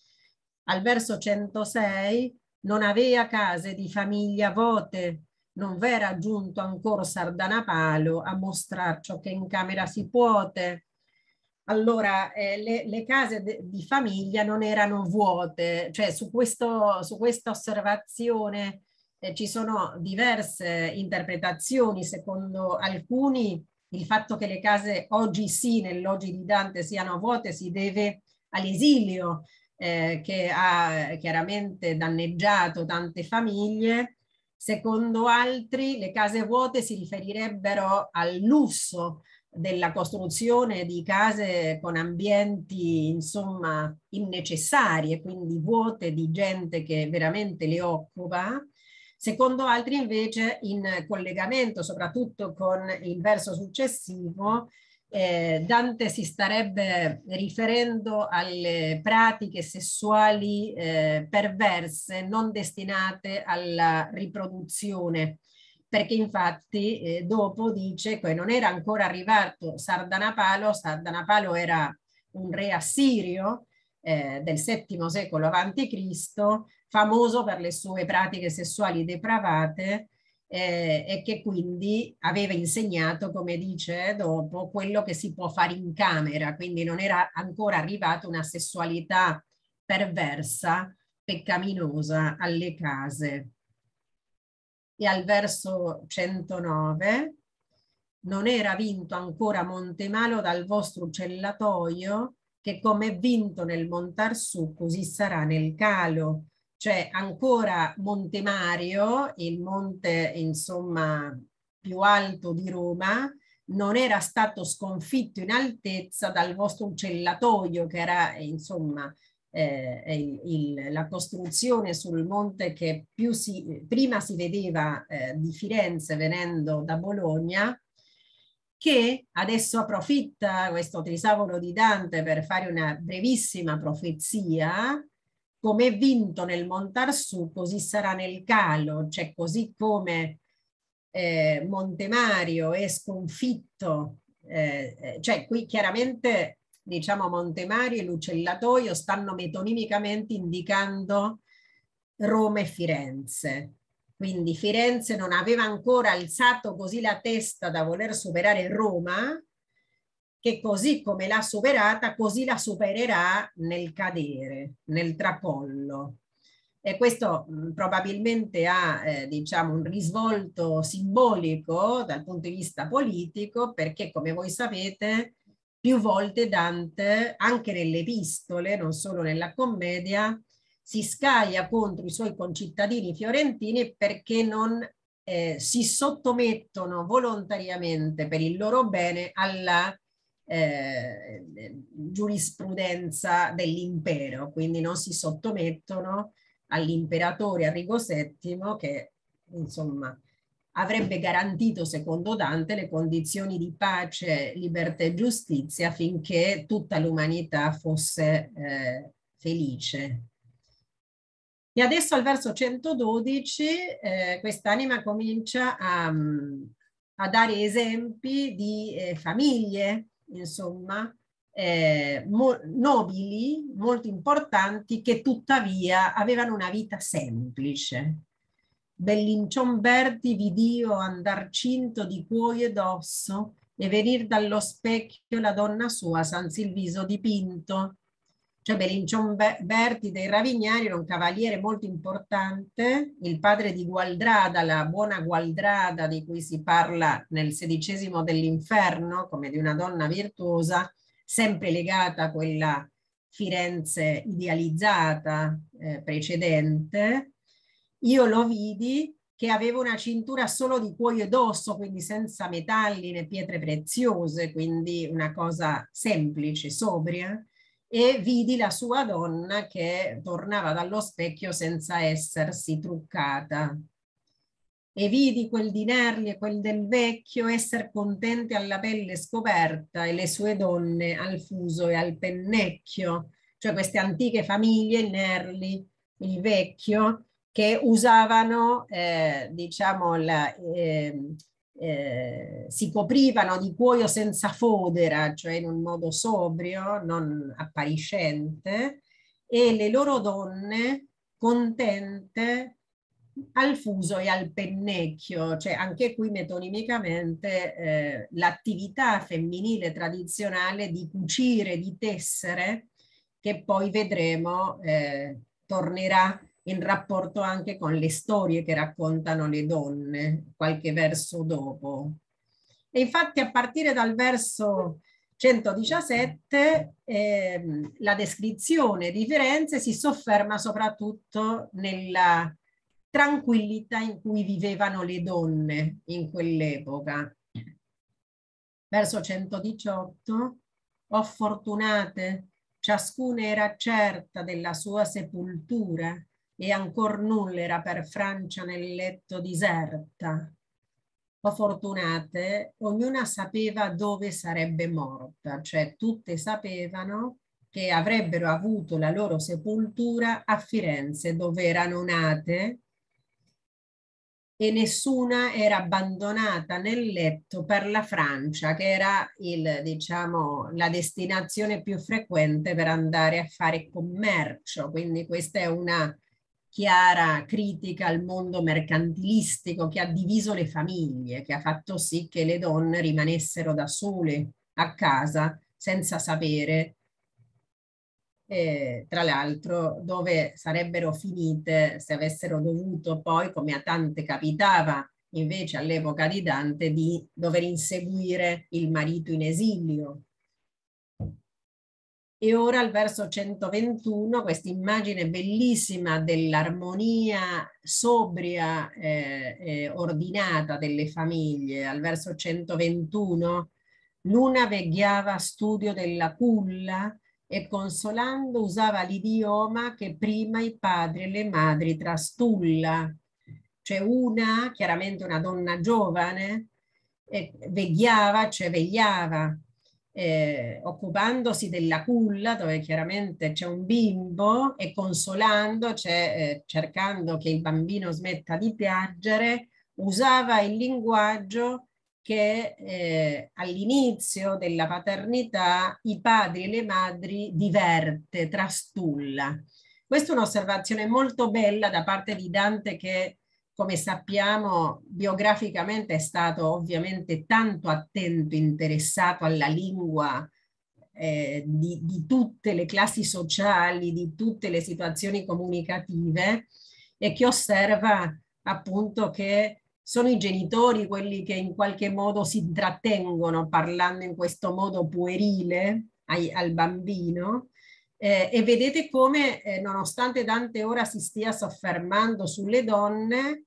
Speaker 1: Al verso centosei, non avea case di famiglia vote, non v'era giunto ancora Sardanapalo a mostrar ciò che in camera si puote. Allora, eh, le, le case de, di famiglia non erano vuote, cioè su, questo, su questa osservazione eh, ci sono diverse interpretazioni. Secondo alcuni il fatto che le case oggi sì, nell'oggi di Dante, siano vuote si deve all'esilio eh, che ha chiaramente danneggiato tante famiglie. Secondo altri le case vuote si riferirebbero al lusso della costruzione di case con ambienti insomma innecessarie, quindi vuote di gente che veramente le occupa. Secondo altri invece, in collegamento soprattutto con il verso successivo, eh, Dante si starebbe riferendo alle pratiche sessuali eh, perverse non destinate alla riproduzione, perché infatti eh, dopo dice che non era ancora arrivato Sardanapalo. Sardanapalo era un re assirio, eh, del settimo secolo avanti Cristo, famoso per le sue pratiche sessuali depravate, eh, e che quindi aveva insegnato, come dice dopo, quello che si può fare in camera, quindi non era ancora arrivata una sessualità perversa, peccaminosa alle case. E al verso centonove: non era vinto ancora Montemalo dal vostro uccellatoio, che come è vinto nel montar su, così sarà nel calo. Cioè ancora Monte Mario, il monte insomma più alto di Roma, non era stato sconfitto in altezza dal vostro uccellatoio, che era insomma eh, il, il, la costruzione sul monte che più si, prima si vedeva eh, di Firenze venendo da Bologna, che adesso approfitta questo trisavolo di Dante per fare una brevissima profezia: come è vinto nel montar su, così sarà nel calo, cioè così come eh, Montemario è sconfitto, eh, cioè qui chiaramente diciamo Montemario e l'uccellatoio stanno metonimicamente indicando Roma e Firenze. Quindi Firenze non aveva ancora alzato così la testa da voler superare Roma, che così come l'ha superata, così la supererà nel cadere, nel tracollo. E questo mh, probabilmente ha eh, diciamo un risvolto simbolico dal punto di vista politico, perché come voi sapete più volte Dante, anche nelle epistole, non solo nella commedia, si scaglia contro i suoi concittadini fiorentini perché non eh, si sottomettono volontariamente per il loro bene alla eh, giurisprudenza dell'impero, quindi non si sottomettono all'imperatore Arrigo settimo, che insomma avrebbe garantito, secondo Dante, le condizioni di pace, libertà e giustizia affinché tutta l'umanità fosse eh, felice. E adesso al verso centododici eh, quest'anima comincia a, a dare esempi di eh, famiglie, insomma, eh, mo nobili, molto importanti, che tuttavia avevano una vita semplice. Bellincion Berti vidio andar cinto di cuoio ed osso e venir dallo specchio la donna sua senza il viso dipinto. Cioè Bellincion Berti dei Ravignani era un cavaliere molto importante, il padre di Gualdrada, la buona Gualdrada di cui si parla nel sedicesimo dell'Inferno, come di una donna virtuosa, sempre legata a quella Firenze idealizzata eh, precedente. Io lo vidi che aveva una cintura solo di cuoio ed osso, quindi senza metalli né pietre preziose, quindi una cosa semplice, sobria, e vidi la sua donna che tornava dallo specchio senza essersi truccata. E vidi quel di Nerli e quel del vecchio esser contente alla pelle scoperta e le sue donne al fuso e al pennecchio, cioè queste antiche famiglie, il Nerli, il vecchio, che usavano, eh, diciamo, la, eh, eh, si coprivano di cuoio senza fodera, cioè in un modo sobrio, non appariscente, e le loro donne contente al fuso e al pennecchio, cioè anche qui metonimicamente eh, l'attività femminile tradizionale di cucire, di tessere, che poi vedremo eh, tornerà in rapporto anche con le storie che raccontano le donne, qualche verso dopo. E infatti a partire dal verso centodiciassette ehm, la descrizione di Firenze si sofferma soprattutto nella tranquillità in cui vivevano le donne in quell'epoca. Verso centodiciotto: o fortunate, ciascuna era certa della sua sepoltura e ancor nulla era per Francia nel letto diserta. O fortunate, ognuna sapeva dove sarebbe morta, cioè tutte sapevano che avrebbero avuto la loro sepoltura a Firenze, dove erano nate, e nessuna era abbandonata nel letto per la Francia, che era il, diciamo, la destinazione più frequente per andare a fare commercio. Quindi questa è una chiara critica al mondo mercantilistico che ha diviso le famiglie, che ha fatto sì che le donne rimanessero da sole a casa senza sapere, eh, tra l'altro, dove sarebbero finite se avessero dovuto poi, come a tante capitava invece all'epoca di Dante, di dover inseguire il marito in esilio. E ora al verso centoventuno, questa immagine bellissima dell'armonia sobria e eh, eh, ordinata delle famiglie. Al verso centoventuno, l'una vegliava a studio della culla e consolando usava l'idioma che prima i padri e le madri trastulla. Cioè una, chiaramente una donna giovane, eh, vegliava, cioè vegliava, eh, occupandosi della culla, dove chiaramente c'è un bimbo, e consolando, cioè eh, cercando che il bambino smetta di piangere, usava il linguaggio che eh, all'inizio della paternità i padri e le madri diverte, trastulla. Questa è un'osservazione molto bella da parte di Dante, che, come sappiamo, biograficamente è stato ovviamente tanto attento, interessato alla lingua eh, di, di tutte le classi sociali, di tutte le situazioni comunicative, e che osserva appunto che sono i genitori quelli che in qualche modo si intrattengono parlando in questo modo puerile ai, al bambino. Eh, e vedete come, eh, nonostante Dante ora si stia soffermando sulle donne,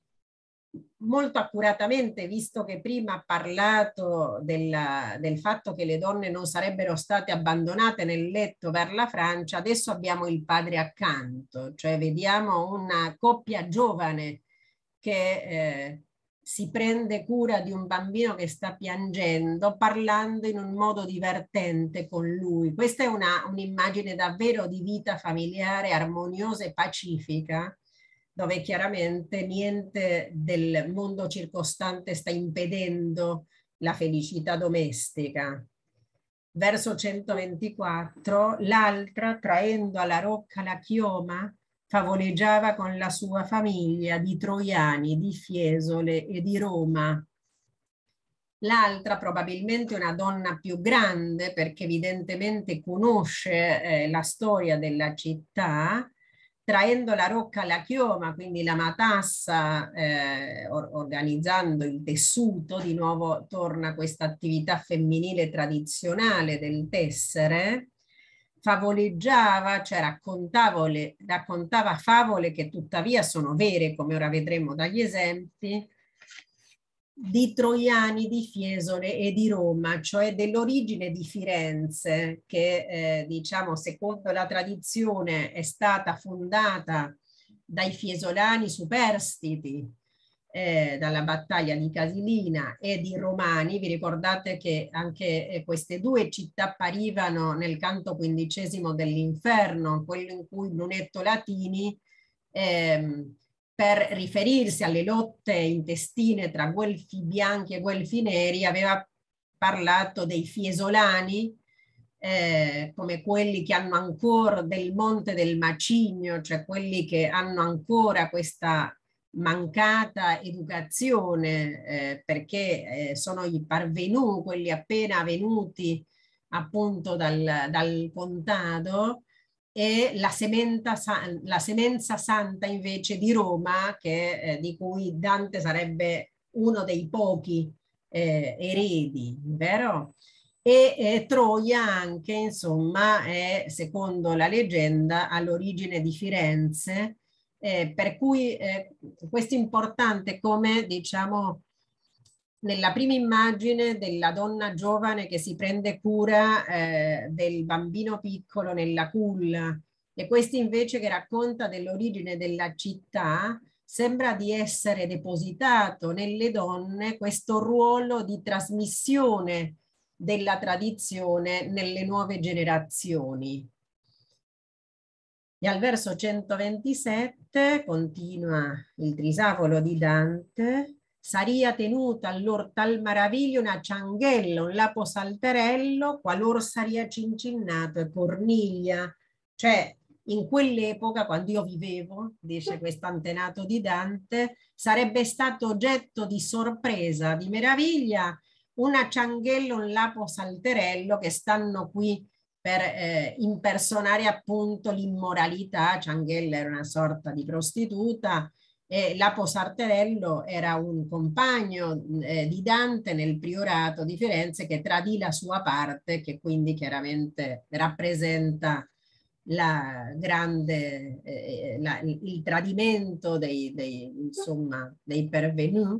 Speaker 1: molto accuratamente, visto che prima ha parlato della, del fatto che le donne non sarebbero state abbandonate nel letto per la Francia, adesso abbiamo il padre accanto, cioè vediamo una coppia giovane che eh, si prende cura di un bambino che sta piangendo, parlando in un modo divertente con lui. Questa è un'immagine davvero di vita familiare armoniosa e pacifica, dove chiaramente niente del mondo circostante sta impedendo la felicità domestica. Verso centoventiquattro, l'altra, traendo alla rocca la chioma, favoleggiava con la sua famiglia di Troiani, di Fiesole e di Roma. L'altra, probabilmente una donna più grande, perché evidentemente conosce eh, la storia della città, traendo la rocca alla chioma, quindi la matassa, eh, or organizzando il tessuto, di nuovo torna questa attività femminile tradizionale del tessere, favoleggiava, cioè raccontava favole che tuttavia sono vere, come ora vedremo dagli esempi, di Troiani, di Fiesole e di Roma, cioè dell'origine di Firenze, che eh, diciamo secondo la tradizione è stata fondata dai Fiesolani superstiti eh, dalla battaglia di Casilina, e di Romani. Vi ricordate che anche eh, queste due città apparivano nel canto quindicesimo dell'Inferno, quello in cui Brunetto Latini ehm, per riferirsi alle lotte intestine tra guelfi bianchi e guelfi neri aveva parlato dei Fiesolani eh, come quelli che hanno ancora del Monte del Macigno, cioè quelli che hanno ancora questa mancata educazione eh, perché eh, sono i parvenu, quelli appena venuti appunto dal, dal contado, e la, sementa, la semenza santa invece di Roma, che, eh, di cui Dante sarebbe uno dei pochi eh, eredi, vero? E eh, Troia anche, insomma, è, secondo la leggenda, all'origine di Firenze, eh, per cui eh, questo è importante come, diciamo, nella prima immagine della donna giovane che si prende cura eh, del bambino piccolo nella culla, e questo invece che racconta dell'origine della città, sembra di essere depositato nelle donne questo ruolo di trasmissione della tradizione nelle nuove generazioni. E al verso centoventisette continua il trisavolo di Dante: saria tenuta allor tal maraviglio una cianghella, un lapo salterello, qualor saria cincinnato e corniglia. Cioè, in quell'epoca, quando io vivevo, dice questo antenato di Dante, sarebbe stato oggetto di sorpresa, di meraviglia, una cianghella, un lapo salterello che stanno qui per eh, impersonare appunto l'immoralità. Cianghella era una sorta di prostituta e Lapo Sarterello era un compagno eh, di Dante nel priorato di Firenze che tradì la sua parte, che quindi chiaramente rappresenta la grande, eh, la, il tradimento dei, dei, insomma, dei pervenus.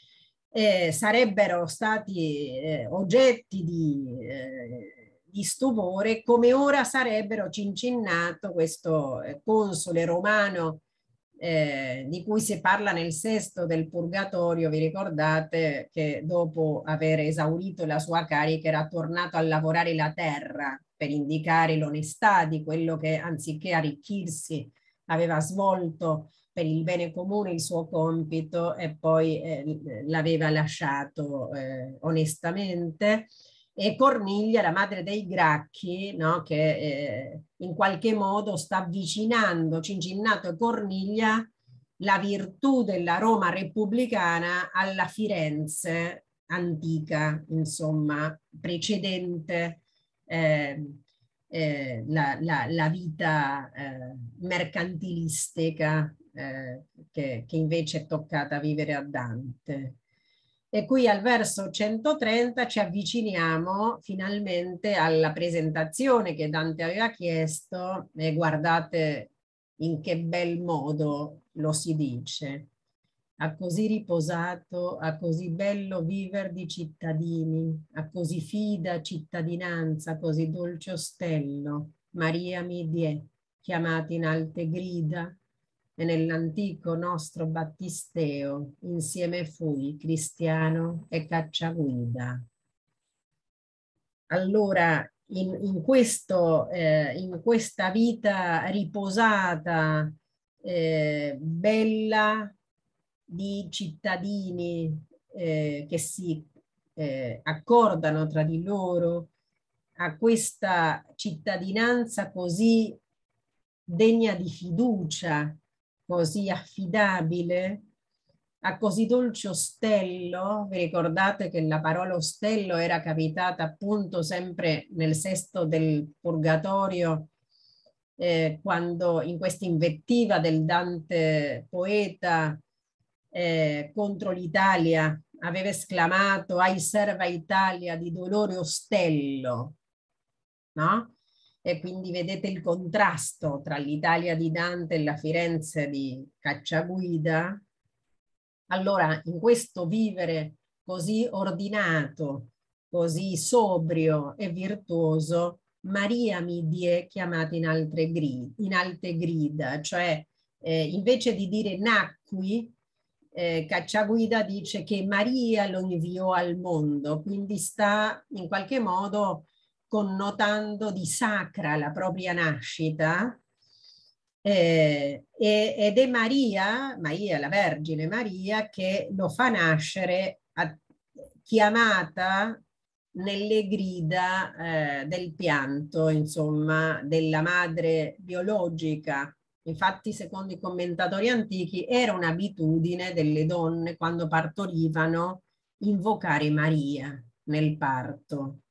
Speaker 1: Eh, sarebbero stati eh, oggetti di, eh, di stupore, come ora sarebbero Cincinnato, questo eh, console romano eh, di cui si parla nel sesto del Purgatorio. Vi ricordate che dopo aver esaurito la sua carica era tornato a lavorare la terra per indicare l'onestà di quello che, anziché arricchirsi, aveva svolto per il bene comune il suo compito e poi eh, l'aveva lasciato eh, onestamente. E Corniglia, la madre dei Gracchi, no, che eh, in qualche modo sta avvicinando Cincinnato e Corniglia, la virtù della Roma repubblicana, alla Firenze antica, insomma, precedente eh, eh, la, la, la vita eh, mercantilistica eh, che, che invece è toccata vivere a Dante. E qui al verso centotrenta ci avviciniamo finalmente alla presentazione che Dante aveva chiesto, e guardate in che bel modo lo si dice: a così riposato, a così bello viver di cittadini, a così fida cittadinanza, a così dolce ostello, Maria mi die, chiamati in alte grida, e nell'antico nostro battisteo insieme fui cristiano e cacciaguida. Allora, in, in, questo, eh, in questa vita riposata, eh, bella, di cittadini eh, che si eh, accordano tra di loro, a questa cittadinanza così degna di fiducia, così affidabile, a così dolce ostello. Vi ricordate che la parola ostello era capitata appunto sempre nel sesto del Purgatorio, eh, quando in questa invettiva del Dante poeta eh, contro l'Italia aveva esclamato: ai serva Italia di dolore ostello, no? E quindi vedete il contrasto tra l'Italia di Dante e la Firenze di Cacciaguida. Allora, in questo vivere così ordinato, così sobrio e virtuoso, Maria mi die chiamata in, altre grida, in alte grida, cioè eh, invece di dire nacqui, eh, Cacciaguida dice che Maria lo inviò al mondo, quindi sta in qualche modo connotando di sacra la propria nascita. Eh, ed è Maria, Maria, la Vergine Maria, che lo fa nascere a, chiamata nelle grida eh, del pianto, insomma, della madre biologica. Infatti, secondo i commentatori antichi, era un'abitudine delle donne, quando partorivano, invocare Maria nel parto.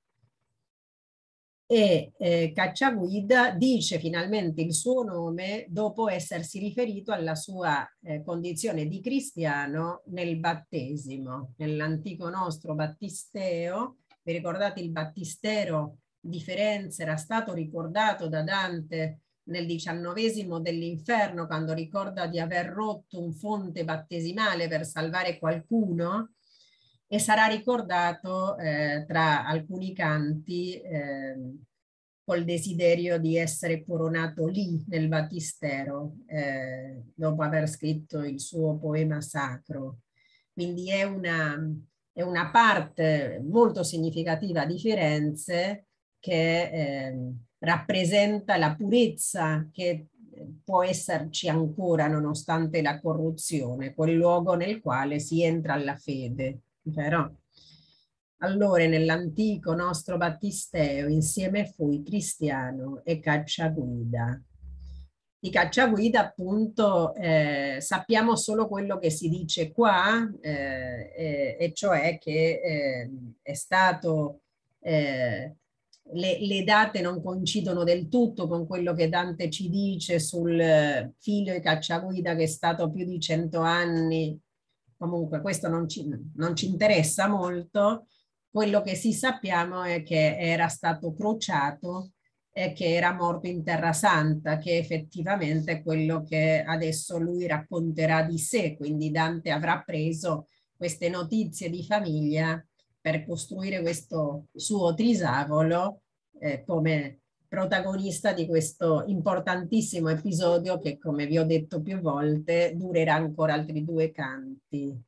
Speaker 1: E eh, Cacciaguida dice finalmente il suo nome dopo essersi riferito alla sua eh, condizione di cristiano nel battesimo, nell'antico nostro battisteo. Vi ricordate il battistero di Firenze era stato ricordato da Dante nel diciannovesimo dell'Inferno, quando ricorda di aver rotto un fonte battesimale per salvare qualcuno, e sarà ricordato eh, tra alcuni canti eh, col desiderio di essere coronato lì nel battistero eh, dopo aver scritto il suo poema sacro. Quindi è una, è una parte molto significativa di Firenze che eh, rappresenta la purezza che può esserci ancora nonostante la corruzione, quel luogo nel quale si entra alla fede, vero? Allora, nell'antico nostro battisteo insieme fui cristiano e cacciaguida. Di cacciaguida, appunto, eh, sappiamo solo quello che si dice qua, eh, e, e cioè che eh, è stato, eh, le, le date non coincidono del tutto con quello che Dante ci dice sul figlio di cacciaguida che è stato più di cento anni. Comunque questo non ci, non ci interessa molto. Quello che sì sappiamo è che era stato crociato e che era morto in Terra Santa, che effettivamente è quello che adesso lui racconterà di sé. Quindi Dante avrà preso queste notizie di famiglia per costruire questo suo trisavolo eh, come protagonista di questo importantissimo episodio che, come vi ho detto più volte, durerà ancora altri due canti.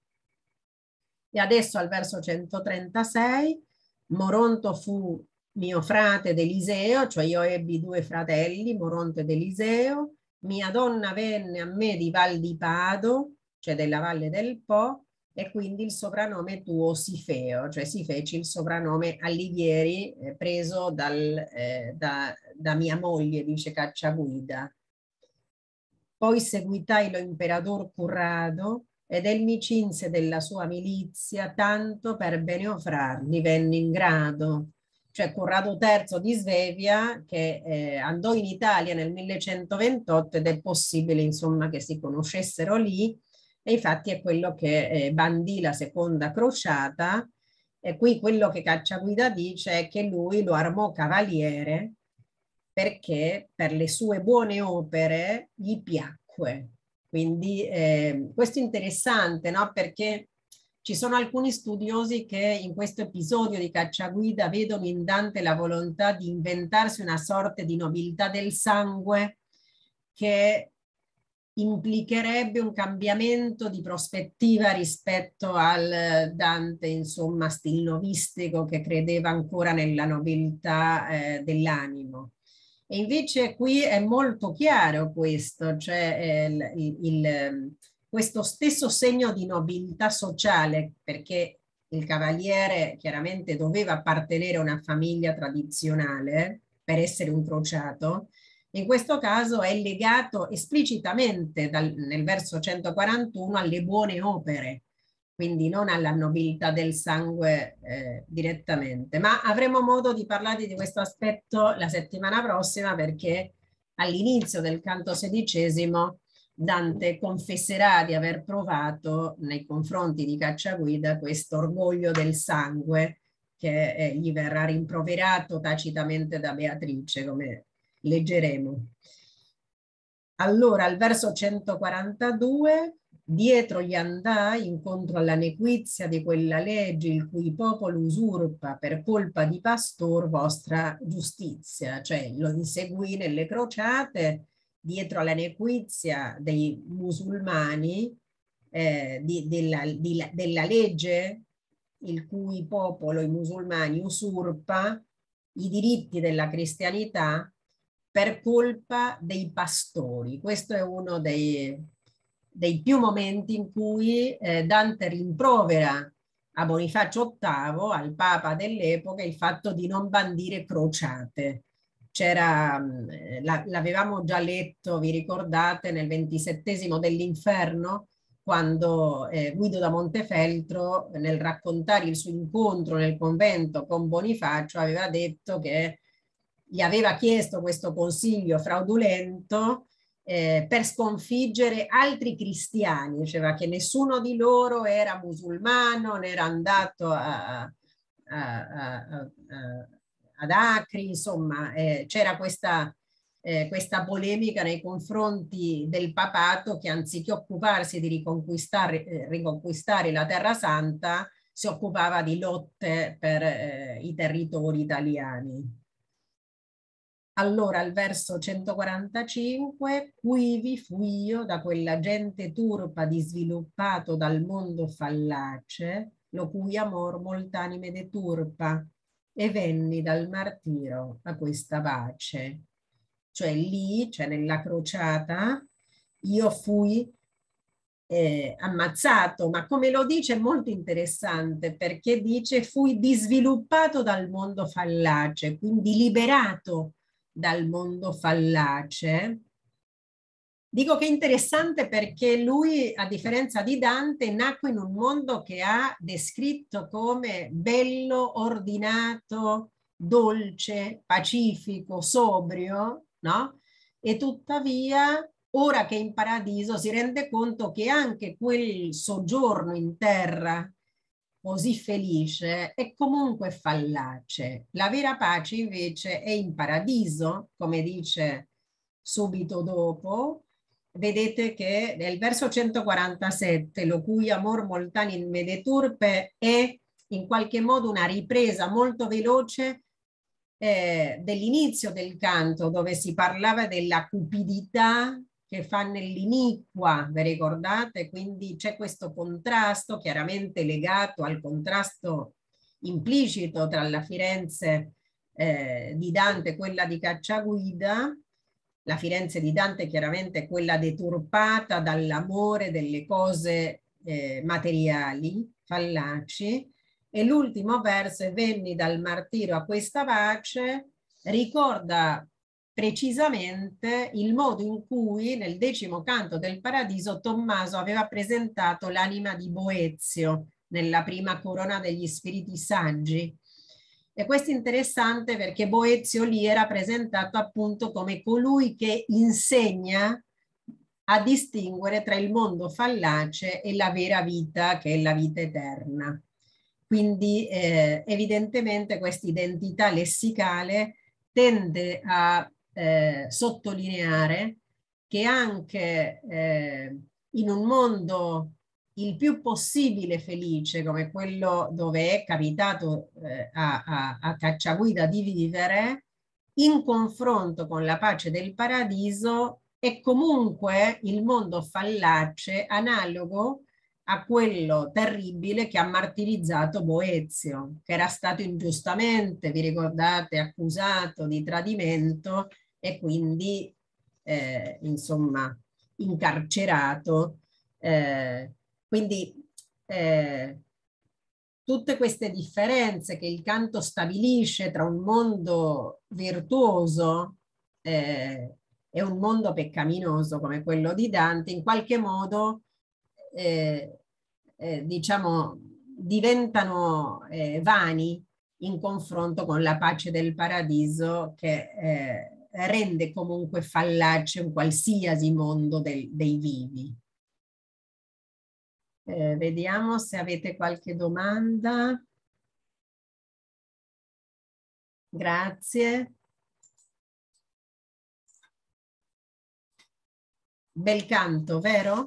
Speaker 1: E adesso al verso centotrentasei, Moronto fu mio frate ed Eliseo, cioè io ebbi due fratelli, Moronto ed Eliseo, mia donna venne a me di Val di Pado, cioè della Valle del Po, e quindi il soprannome tuo Sifeo, cioè si fece il soprannome Alighieri eh, preso dal, eh, da, da mia moglie, dice Cacciaguida. Poi seguitai lo imperador Currado ed el mi cinse della sua milizia tanto per beneofrarli venne in grado. Cioè Corrado terzo di Svevia che eh, andò in Italia nel millecentoventotto ed è possibile insomma che si conoscessero lì e infatti è quello che eh, bandì la seconda crociata e qui quello che Cacciaguida dice è che lui lo armò cavaliere perché per le sue buone opere gli piacque. Quindi eh, questo è interessante, no? Perché ci sono alcuni studiosi che in questo episodio di Cacciaguida vedono in Dante la volontà di inventarsi una sorta di nobiltà del sangue che implicherebbe un cambiamento di prospettiva rispetto al Dante, insomma, stilnovistico che credeva ancora nella nobiltà eh, dell'animo. E invece qui è molto chiaro questo, cioè eh, il, il, questo stesso segno di nobiltà sociale, perché il cavaliere chiaramente doveva appartenere a una famiglia tradizionale per essere un crociato, in questo caso è legato esplicitamente dal, nel verso centoquarantuno alle buone opere, quindi non alla nobiltà del sangue eh, direttamente. Ma avremo modo di parlare di questo aspetto la settimana prossima perché all'inizio del canto sedicesimo Dante confesserà di aver provato nei confronti di Cacciaguida questo orgoglio del sangue che eh, gli verrà rimproverato tacitamente da Beatrice, come leggeremo. Allora, al verso centoquarantadue, dietro gli andai incontro alla nequizia di quella legge il cui popolo usurpa per colpa di pastor vostra giustizia, cioè lo inseguì nelle crociate dietro alla nequizia dei musulmani eh, di, della, di, della legge il cui popolo, i musulmani, usurpa i diritti della cristianità per colpa dei pastori. Questo è uno dei, dei più momenti in cui eh, Dante rimprovera a Bonifacio ottavo, al Papa dell'epoca, il fatto di non bandire crociate. C'era, la, l'avevamo già letto, vi ricordate, nel ventisettesimo dell'Inferno, quando eh, Guido da Montefeltro, nel raccontare il suo incontro nel convento con Bonifacio, aveva detto che gli aveva chiesto questo consiglio fraudolento eh, per sconfiggere altri cristiani, diceva che nessuno di loro era musulmano, ne era andato a, a, a, a, ad Acri, insomma eh, c'era questa, eh, questa polemica nei confronti del papato che anziché occuparsi di riconquistare, eh, riconquistare la Terra Santa si occupava di lotte per eh, i territori italiani. Allora, al verso centoquarantacinque, quivi fui io da quella gente turpa di sviluppato dal mondo fallace, lo cui amor molt'anime deturpa, e venni dal martiro a questa pace. cioè lì, cioè nella crociata, io fui eh, ammazzato, ma come lo dice è molto interessante perché dice fui disviluppato dal mondo fallace, quindi liberato dal mondo fallace. Dico che è interessante perché lui, a differenza di Dante, nacque in un mondo che ha descritto come bello, ordinato, dolce, pacifico, sobrio, no? E tuttavia, ora che è in paradiso, si rende conto che anche quel soggiorno in terra così felice è comunque fallace. La vera pace invece è in paradiso, come dice subito dopo. Vedete che nel verso centoquarantasette, lo cui amor moltan in me deturpe, è in qualche modo una ripresa molto veloce eh, dell'inizio del canto, dove si parlava della cupidità che fa nell'iniqua, vi ricordate? Quindi c'è questo contrasto chiaramente legato al contrasto implicito tra la Firenze eh, di Dante e quella di Cacciaguida. La Firenze di Dante chiaramente è quella deturpata dall'amore delle cose eh, materiali, fallaci, e l'ultimo verso, e venni dal martirio a questa pace, ricorda precisamente il modo in cui nel decimo canto del Paradiso Tommaso aveva presentato l'anima di Boezio nella prima corona degli spiriti saggi. E questo è interessante perché Boezio lì era presentato appunto come colui che insegna a distinguere tra il mondo fallace e la vera vita, che è la vita eterna. Quindi eh, evidentemente questa identità lessicale tende a eh, sottolineare che anche eh, in un mondo il più possibile felice, come quello dove è capitato eh, a, a, a Cacciaguida di vivere, in confronto con la pace del paradiso, è comunque il mondo fallace analogo a quello terribile che ha martirizzato Boezio, che era stato ingiustamente, vi ricordate, accusato di tradimento e quindi, eh, insomma, incarcerato. Eh, quindi eh, tutte queste differenze che il canto stabilisce tra un mondo virtuoso eh, e un mondo peccaminoso come quello di Dante, in qualche modo eh, eh, diciamo diventano eh, vani in confronto con la pace del paradiso che eh, rende comunque fallace un qualsiasi mondo del, dei vivi. Eh, vediamo se avete qualche domanda. Grazie. Bel canto, vero?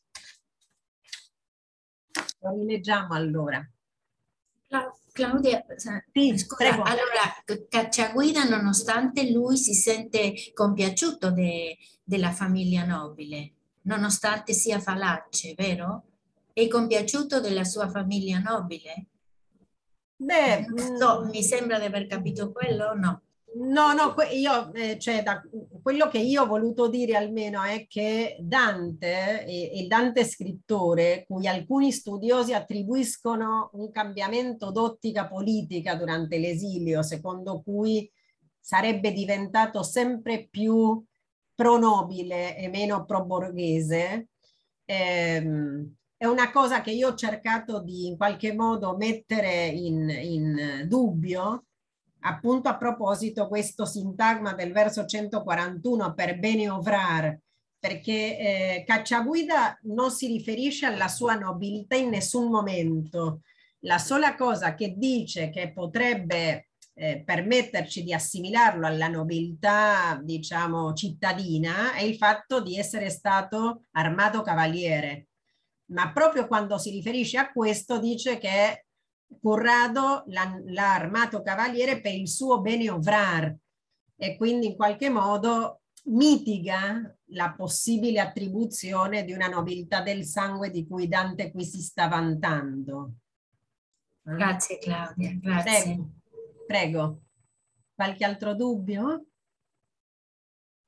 Speaker 1: Lo rileggiamo allora.
Speaker 2: Claudia,
Speaker 1: Sì,
Speaker 2: scusa,
Speaker 1: prego.
Speaker 2: allora Cacciaguida nonostante lui si sente compiaciuto de, della famiglia nobile, nonostante sia fallace, vero? È compiaciuto della sua famiglia nobile?
Speaker 1: Beh,
Speaker 2: Non so,
Speaker 1: mh,
Speaker 2: mi sembra di aver capito quello o no?
Speaker 1: no, no, io, eh, cioè, da, quello che io ho voluto dire almeno è che Dante, eh, il Dante scrittore, cui alcuni studiosi attribuiscono un cambiamento d'ottica politica durante l'esilio, secondo cui sarebbe diventato sempre più pro-nobile e meno pro-borghese, ehm, è una cosa che io ho cercato di in qualche modo mettere in, in dubbio, appunto a proposito questo sintagma del verso centoquarantuno per bene ovrar, perché eh, Cacciaguida non si riferisce alla sua nobiltà in nessun momento. La sola cosa che dice che potrebbe eh, permetterci di assimilarlo alla nobiltà, diciamo, cittadina è il fatto di essere stato armato cavaliere. Ma proprio quando si riferisce a questo dice che Corrado l'ha armato cavaliere per il suo bene ovrar e quindi in qualche modo mitiga la possibile attribuzione di una nobiltà del sangue di cui Dante qui si sta vantando. Eh?
Speaker 2: Grazie Claudia, grazie.
Speaker 1: Prego, prego. Qualche altro dubbio?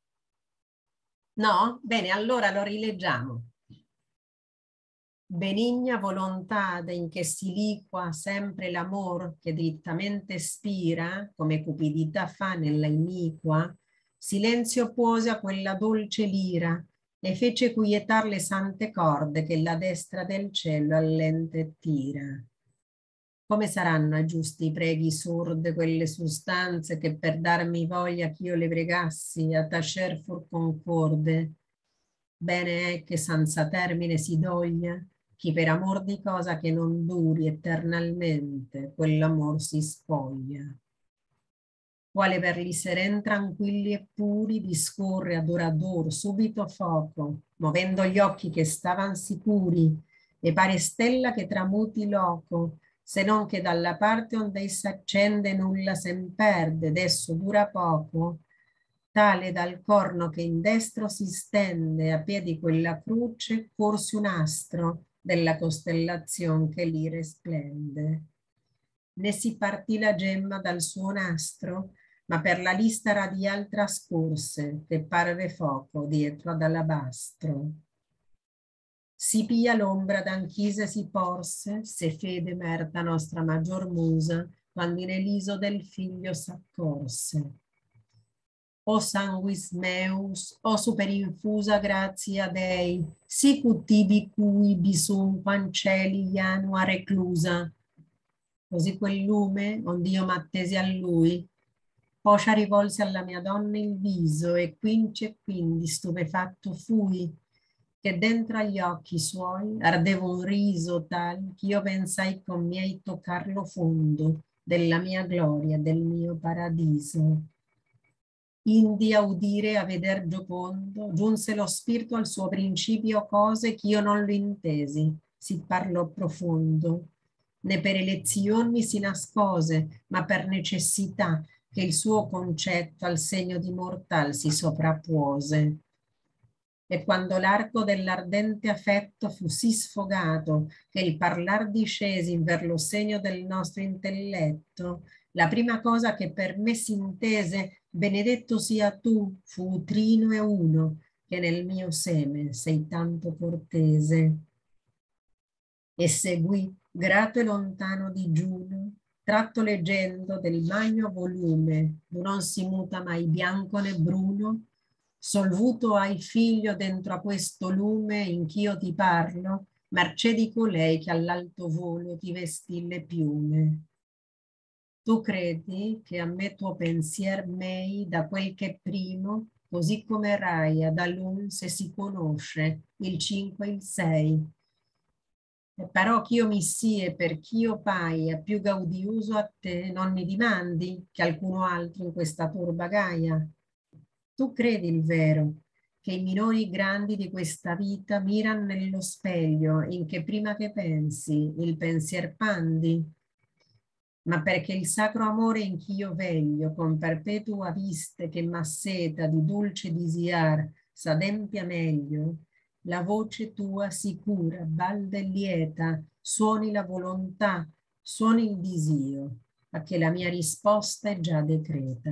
Speaker 1: No? Bene, allora lo rileggiamo. Benigna volontà in che si liqua sempre l'amor che drittamente spira, come cupidità fa nella iniqua, silenzio pose a quella dolce lira e fece quietar le sante corde che la destra del cielo allente tira. Come saranno a giusti preghi surde quelle sustanze che per darmi voglia ch'io le pregassi a tacer fur concorde? Bene è che senza termine si doglia chi per amor di cosa che non duri eternalmente quell'amor si spoglia. Quale per li seren tranquilli e puri discorre ad orador subito foco, movendo gli occhi che stavan sicuri, e pare stella che tramuti loco, se non che dalla parte onde essa accende nulla sen perde, d'esso dura poco, tale dal corno che in destro si stende a piedi quella croce, forse un astro della costellazione che lì resplende. Ne si partì la gemma dal suo nastro, ma per la lista radial trascorse, che parve foco dietro ad alabastro. Si pia l'ombra d'anchise si porse, se fede merta nostra maggior musa, quando in eliso del figlio s'accorse. O sanguis meus, o superinfusa gratia Dei, sic ut tibi cui bisum panceli janua reclusa. Così quel lume, ond'io m'attesi a lui, poscia rivolse alla mia donna il viso e quinci e quindi stupefatto fui, che dentro agli occhi suoi ardeva un riso tal ch'io pensai con miei toccarlo fondo della mia gloria, del mio paradiso. Indi a udire e a veder giocondo, giunse lo spirito al suo principio cose ch'io non lo intesi, si parlò profondo. Né per elezione mi si nascose, ma per necessità che il suo concetto al segno di mortal si sovrappuose. E quando l'arco dell'ardente affetto fu sì sfogato che il parlar discesi ver lo segno del nostro intelletto, la prima cosa che per me si intese, benedetto sia tu, fu trino e uno, che nel mio seme sei tanto cortese. E seguì, grato e lontano digiuno, tratto leggendo del magno volume, non si muta mai bianco né bruno, solvuto hai figlio dentro a questo lume in ch'io ti parlo, mercé di colei che all'alto volo ti vestì le piume. Tu credi che a me tuo pensier mei da quel che primo, così come raia da l'un se si conosce il cinque e il sei. E però ch'io mi sie per ch'io paia più gaudioso a te, non mi dimandi che alcuno altro in questa turba gaia. Tu credi il vero, che i minori grandi di questa vita miran nello specchio in che prima che pensi il pensier pandi, ma perché il sacro amore in ch'io veglio con perpetua viste che m'asseta di dolce disiar s'adempia meglio, la voce tua sicura, balda e lieta, suoni la volontà, suoni il disio, a che la mia risposta è già decreta.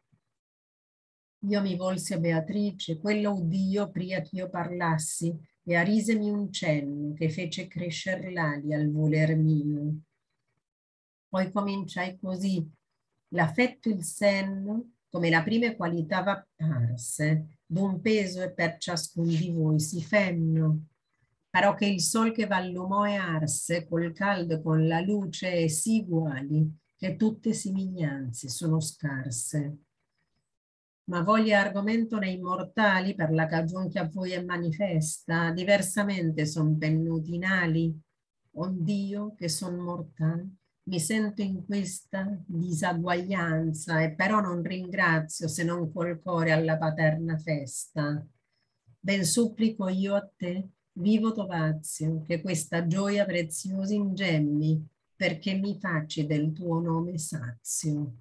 Speaker 1: Io mi volsi a Beatrice, quello uddio pria ch'io parlassi, e arisemi un cenno che fece crescer l'ali al voler mio. Poi cominciai così, l'affetto il senno, come la prime qualità v'apparse, d'un peso e per ciascun di voi si fenno. Però che il sol che v'allumò e arse, col caldo e con la luce è sì uguali, che tutte simiglianze sono scarse. Ma voglia argomento nei mortali per la cagion che a voi è manifesta, diversamente son pennuti in ali, ond'io che son mortal, mi sento in questa disaguaglianza e però non ringrazio se non col core alla paterna festa. Ben supplico io a te, vivo Tovazio, che questa gioia preziosa ingemmi, perché mi facci del tuo nome sazio.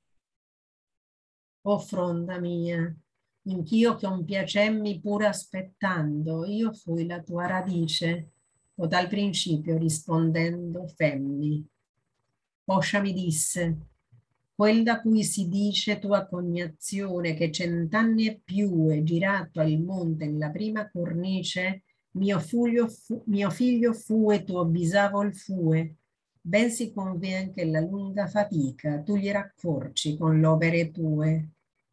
Speaker 1: O fronda mia, inch'io che un piacemmi pur aspettando, io fui la tua radice, o dal principio rispondendo femmi. Poscia mi disse, quel da cui si dice tua cognazione che cent'anni e più è girato al monte nella prima cornice, mio figlio fu, mio figlio fu e tuo bisavol fue, ben si convien che la lunga fatica tu gli raccorci con l'opere tue.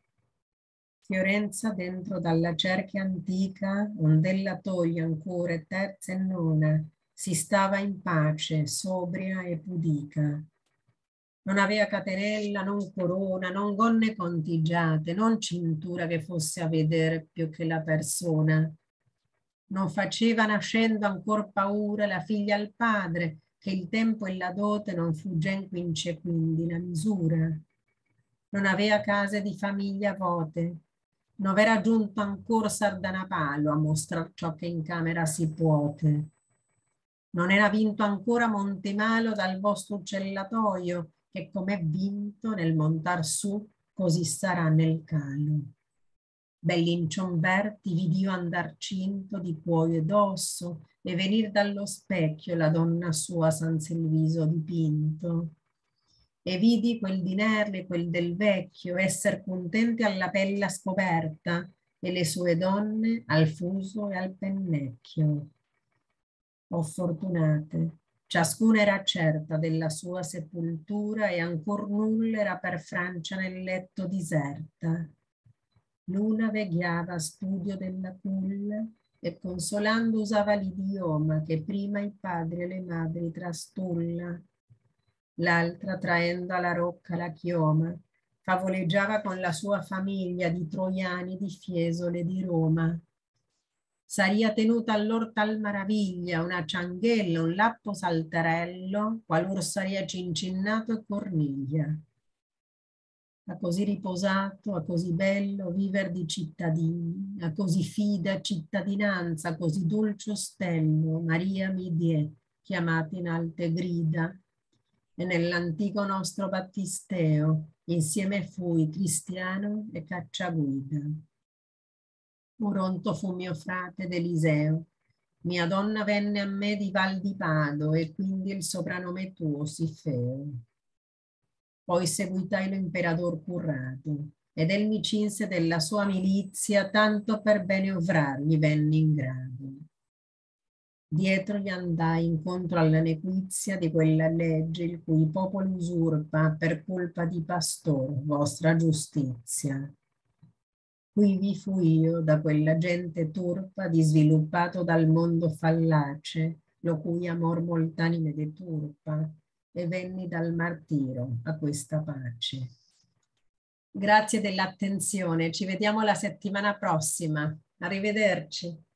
Speaker 1: Fiorenza dentro dalla cerchia antica, ond'ella toglie ancora terza e nona, si stava in pace, sobria e pudica. Non aveva catenella, non corona, non gonne contigiate, non cintura che fosse a vedere più che la persona. Non faceva nascendo ancor paura la figlia al padre, che il tempo e la dote non fuggen quince quindi la misura. Non aveva case di famiglia vote, non era giunto ancora Sardanapalo a mostrar ciò che in camera si puote. Non era vinto ancora Montemalo dal vostro uccellatoio, che com'è vinto nel montar su, così sarà nel calo. Bellinciomberti vidio andar cinto di cuoio ed osso e venir dallo specchio la donna sua senza il viso dipinto. E vidi quel di Nerli e quel del vecchio esser contenti alla pella scoperta e le sue donne al fuso e al pennecchio. O fortunate, ciascuna era certa della sua sepoltura e ancor nulla era per Francia nel letto diserta. L'una veghiava studio della culla e consolando usava l'idioma che prima i padri e le madri trastulla. L'altra, traendo alla rocca la chioma, favoleggiava con la sua famiglia di troiani di Fiesole e di Roma. Saria tenuta allor tal maraviglia una cianghella, un lappo salterello, qualor saria cincinnato e corniglia. A così riposato, a così bello viver di cittadini, a così fida cittadinanza, a così dolce ostello, Maria mi die, chiamati in alte grida, e nell'antico nostro battisteo insieme fui cristiano e cacciaguida. Moronto fu mio frate d'Eliseo, mia donna venne a me di Val di Pado e quindi il sopranome tuo si feo. Poi seguitai l'imperador Currato ed el mi cinse della sua milizia tanto per bene ovrargli venne in grado. Dietro gli andai incontro alla nequizia di quella legge il cui popolo usurpa per colpa di pastor vostra giustizia. Quivi fui io da quella gente turpa disviluppato dal mondo fallace, lo cui amor molt'anime deturpa, e venni dal martiro a questa pace. Grazie dell'attenzione, ci vediamo la settimana prossima. Arrivederci.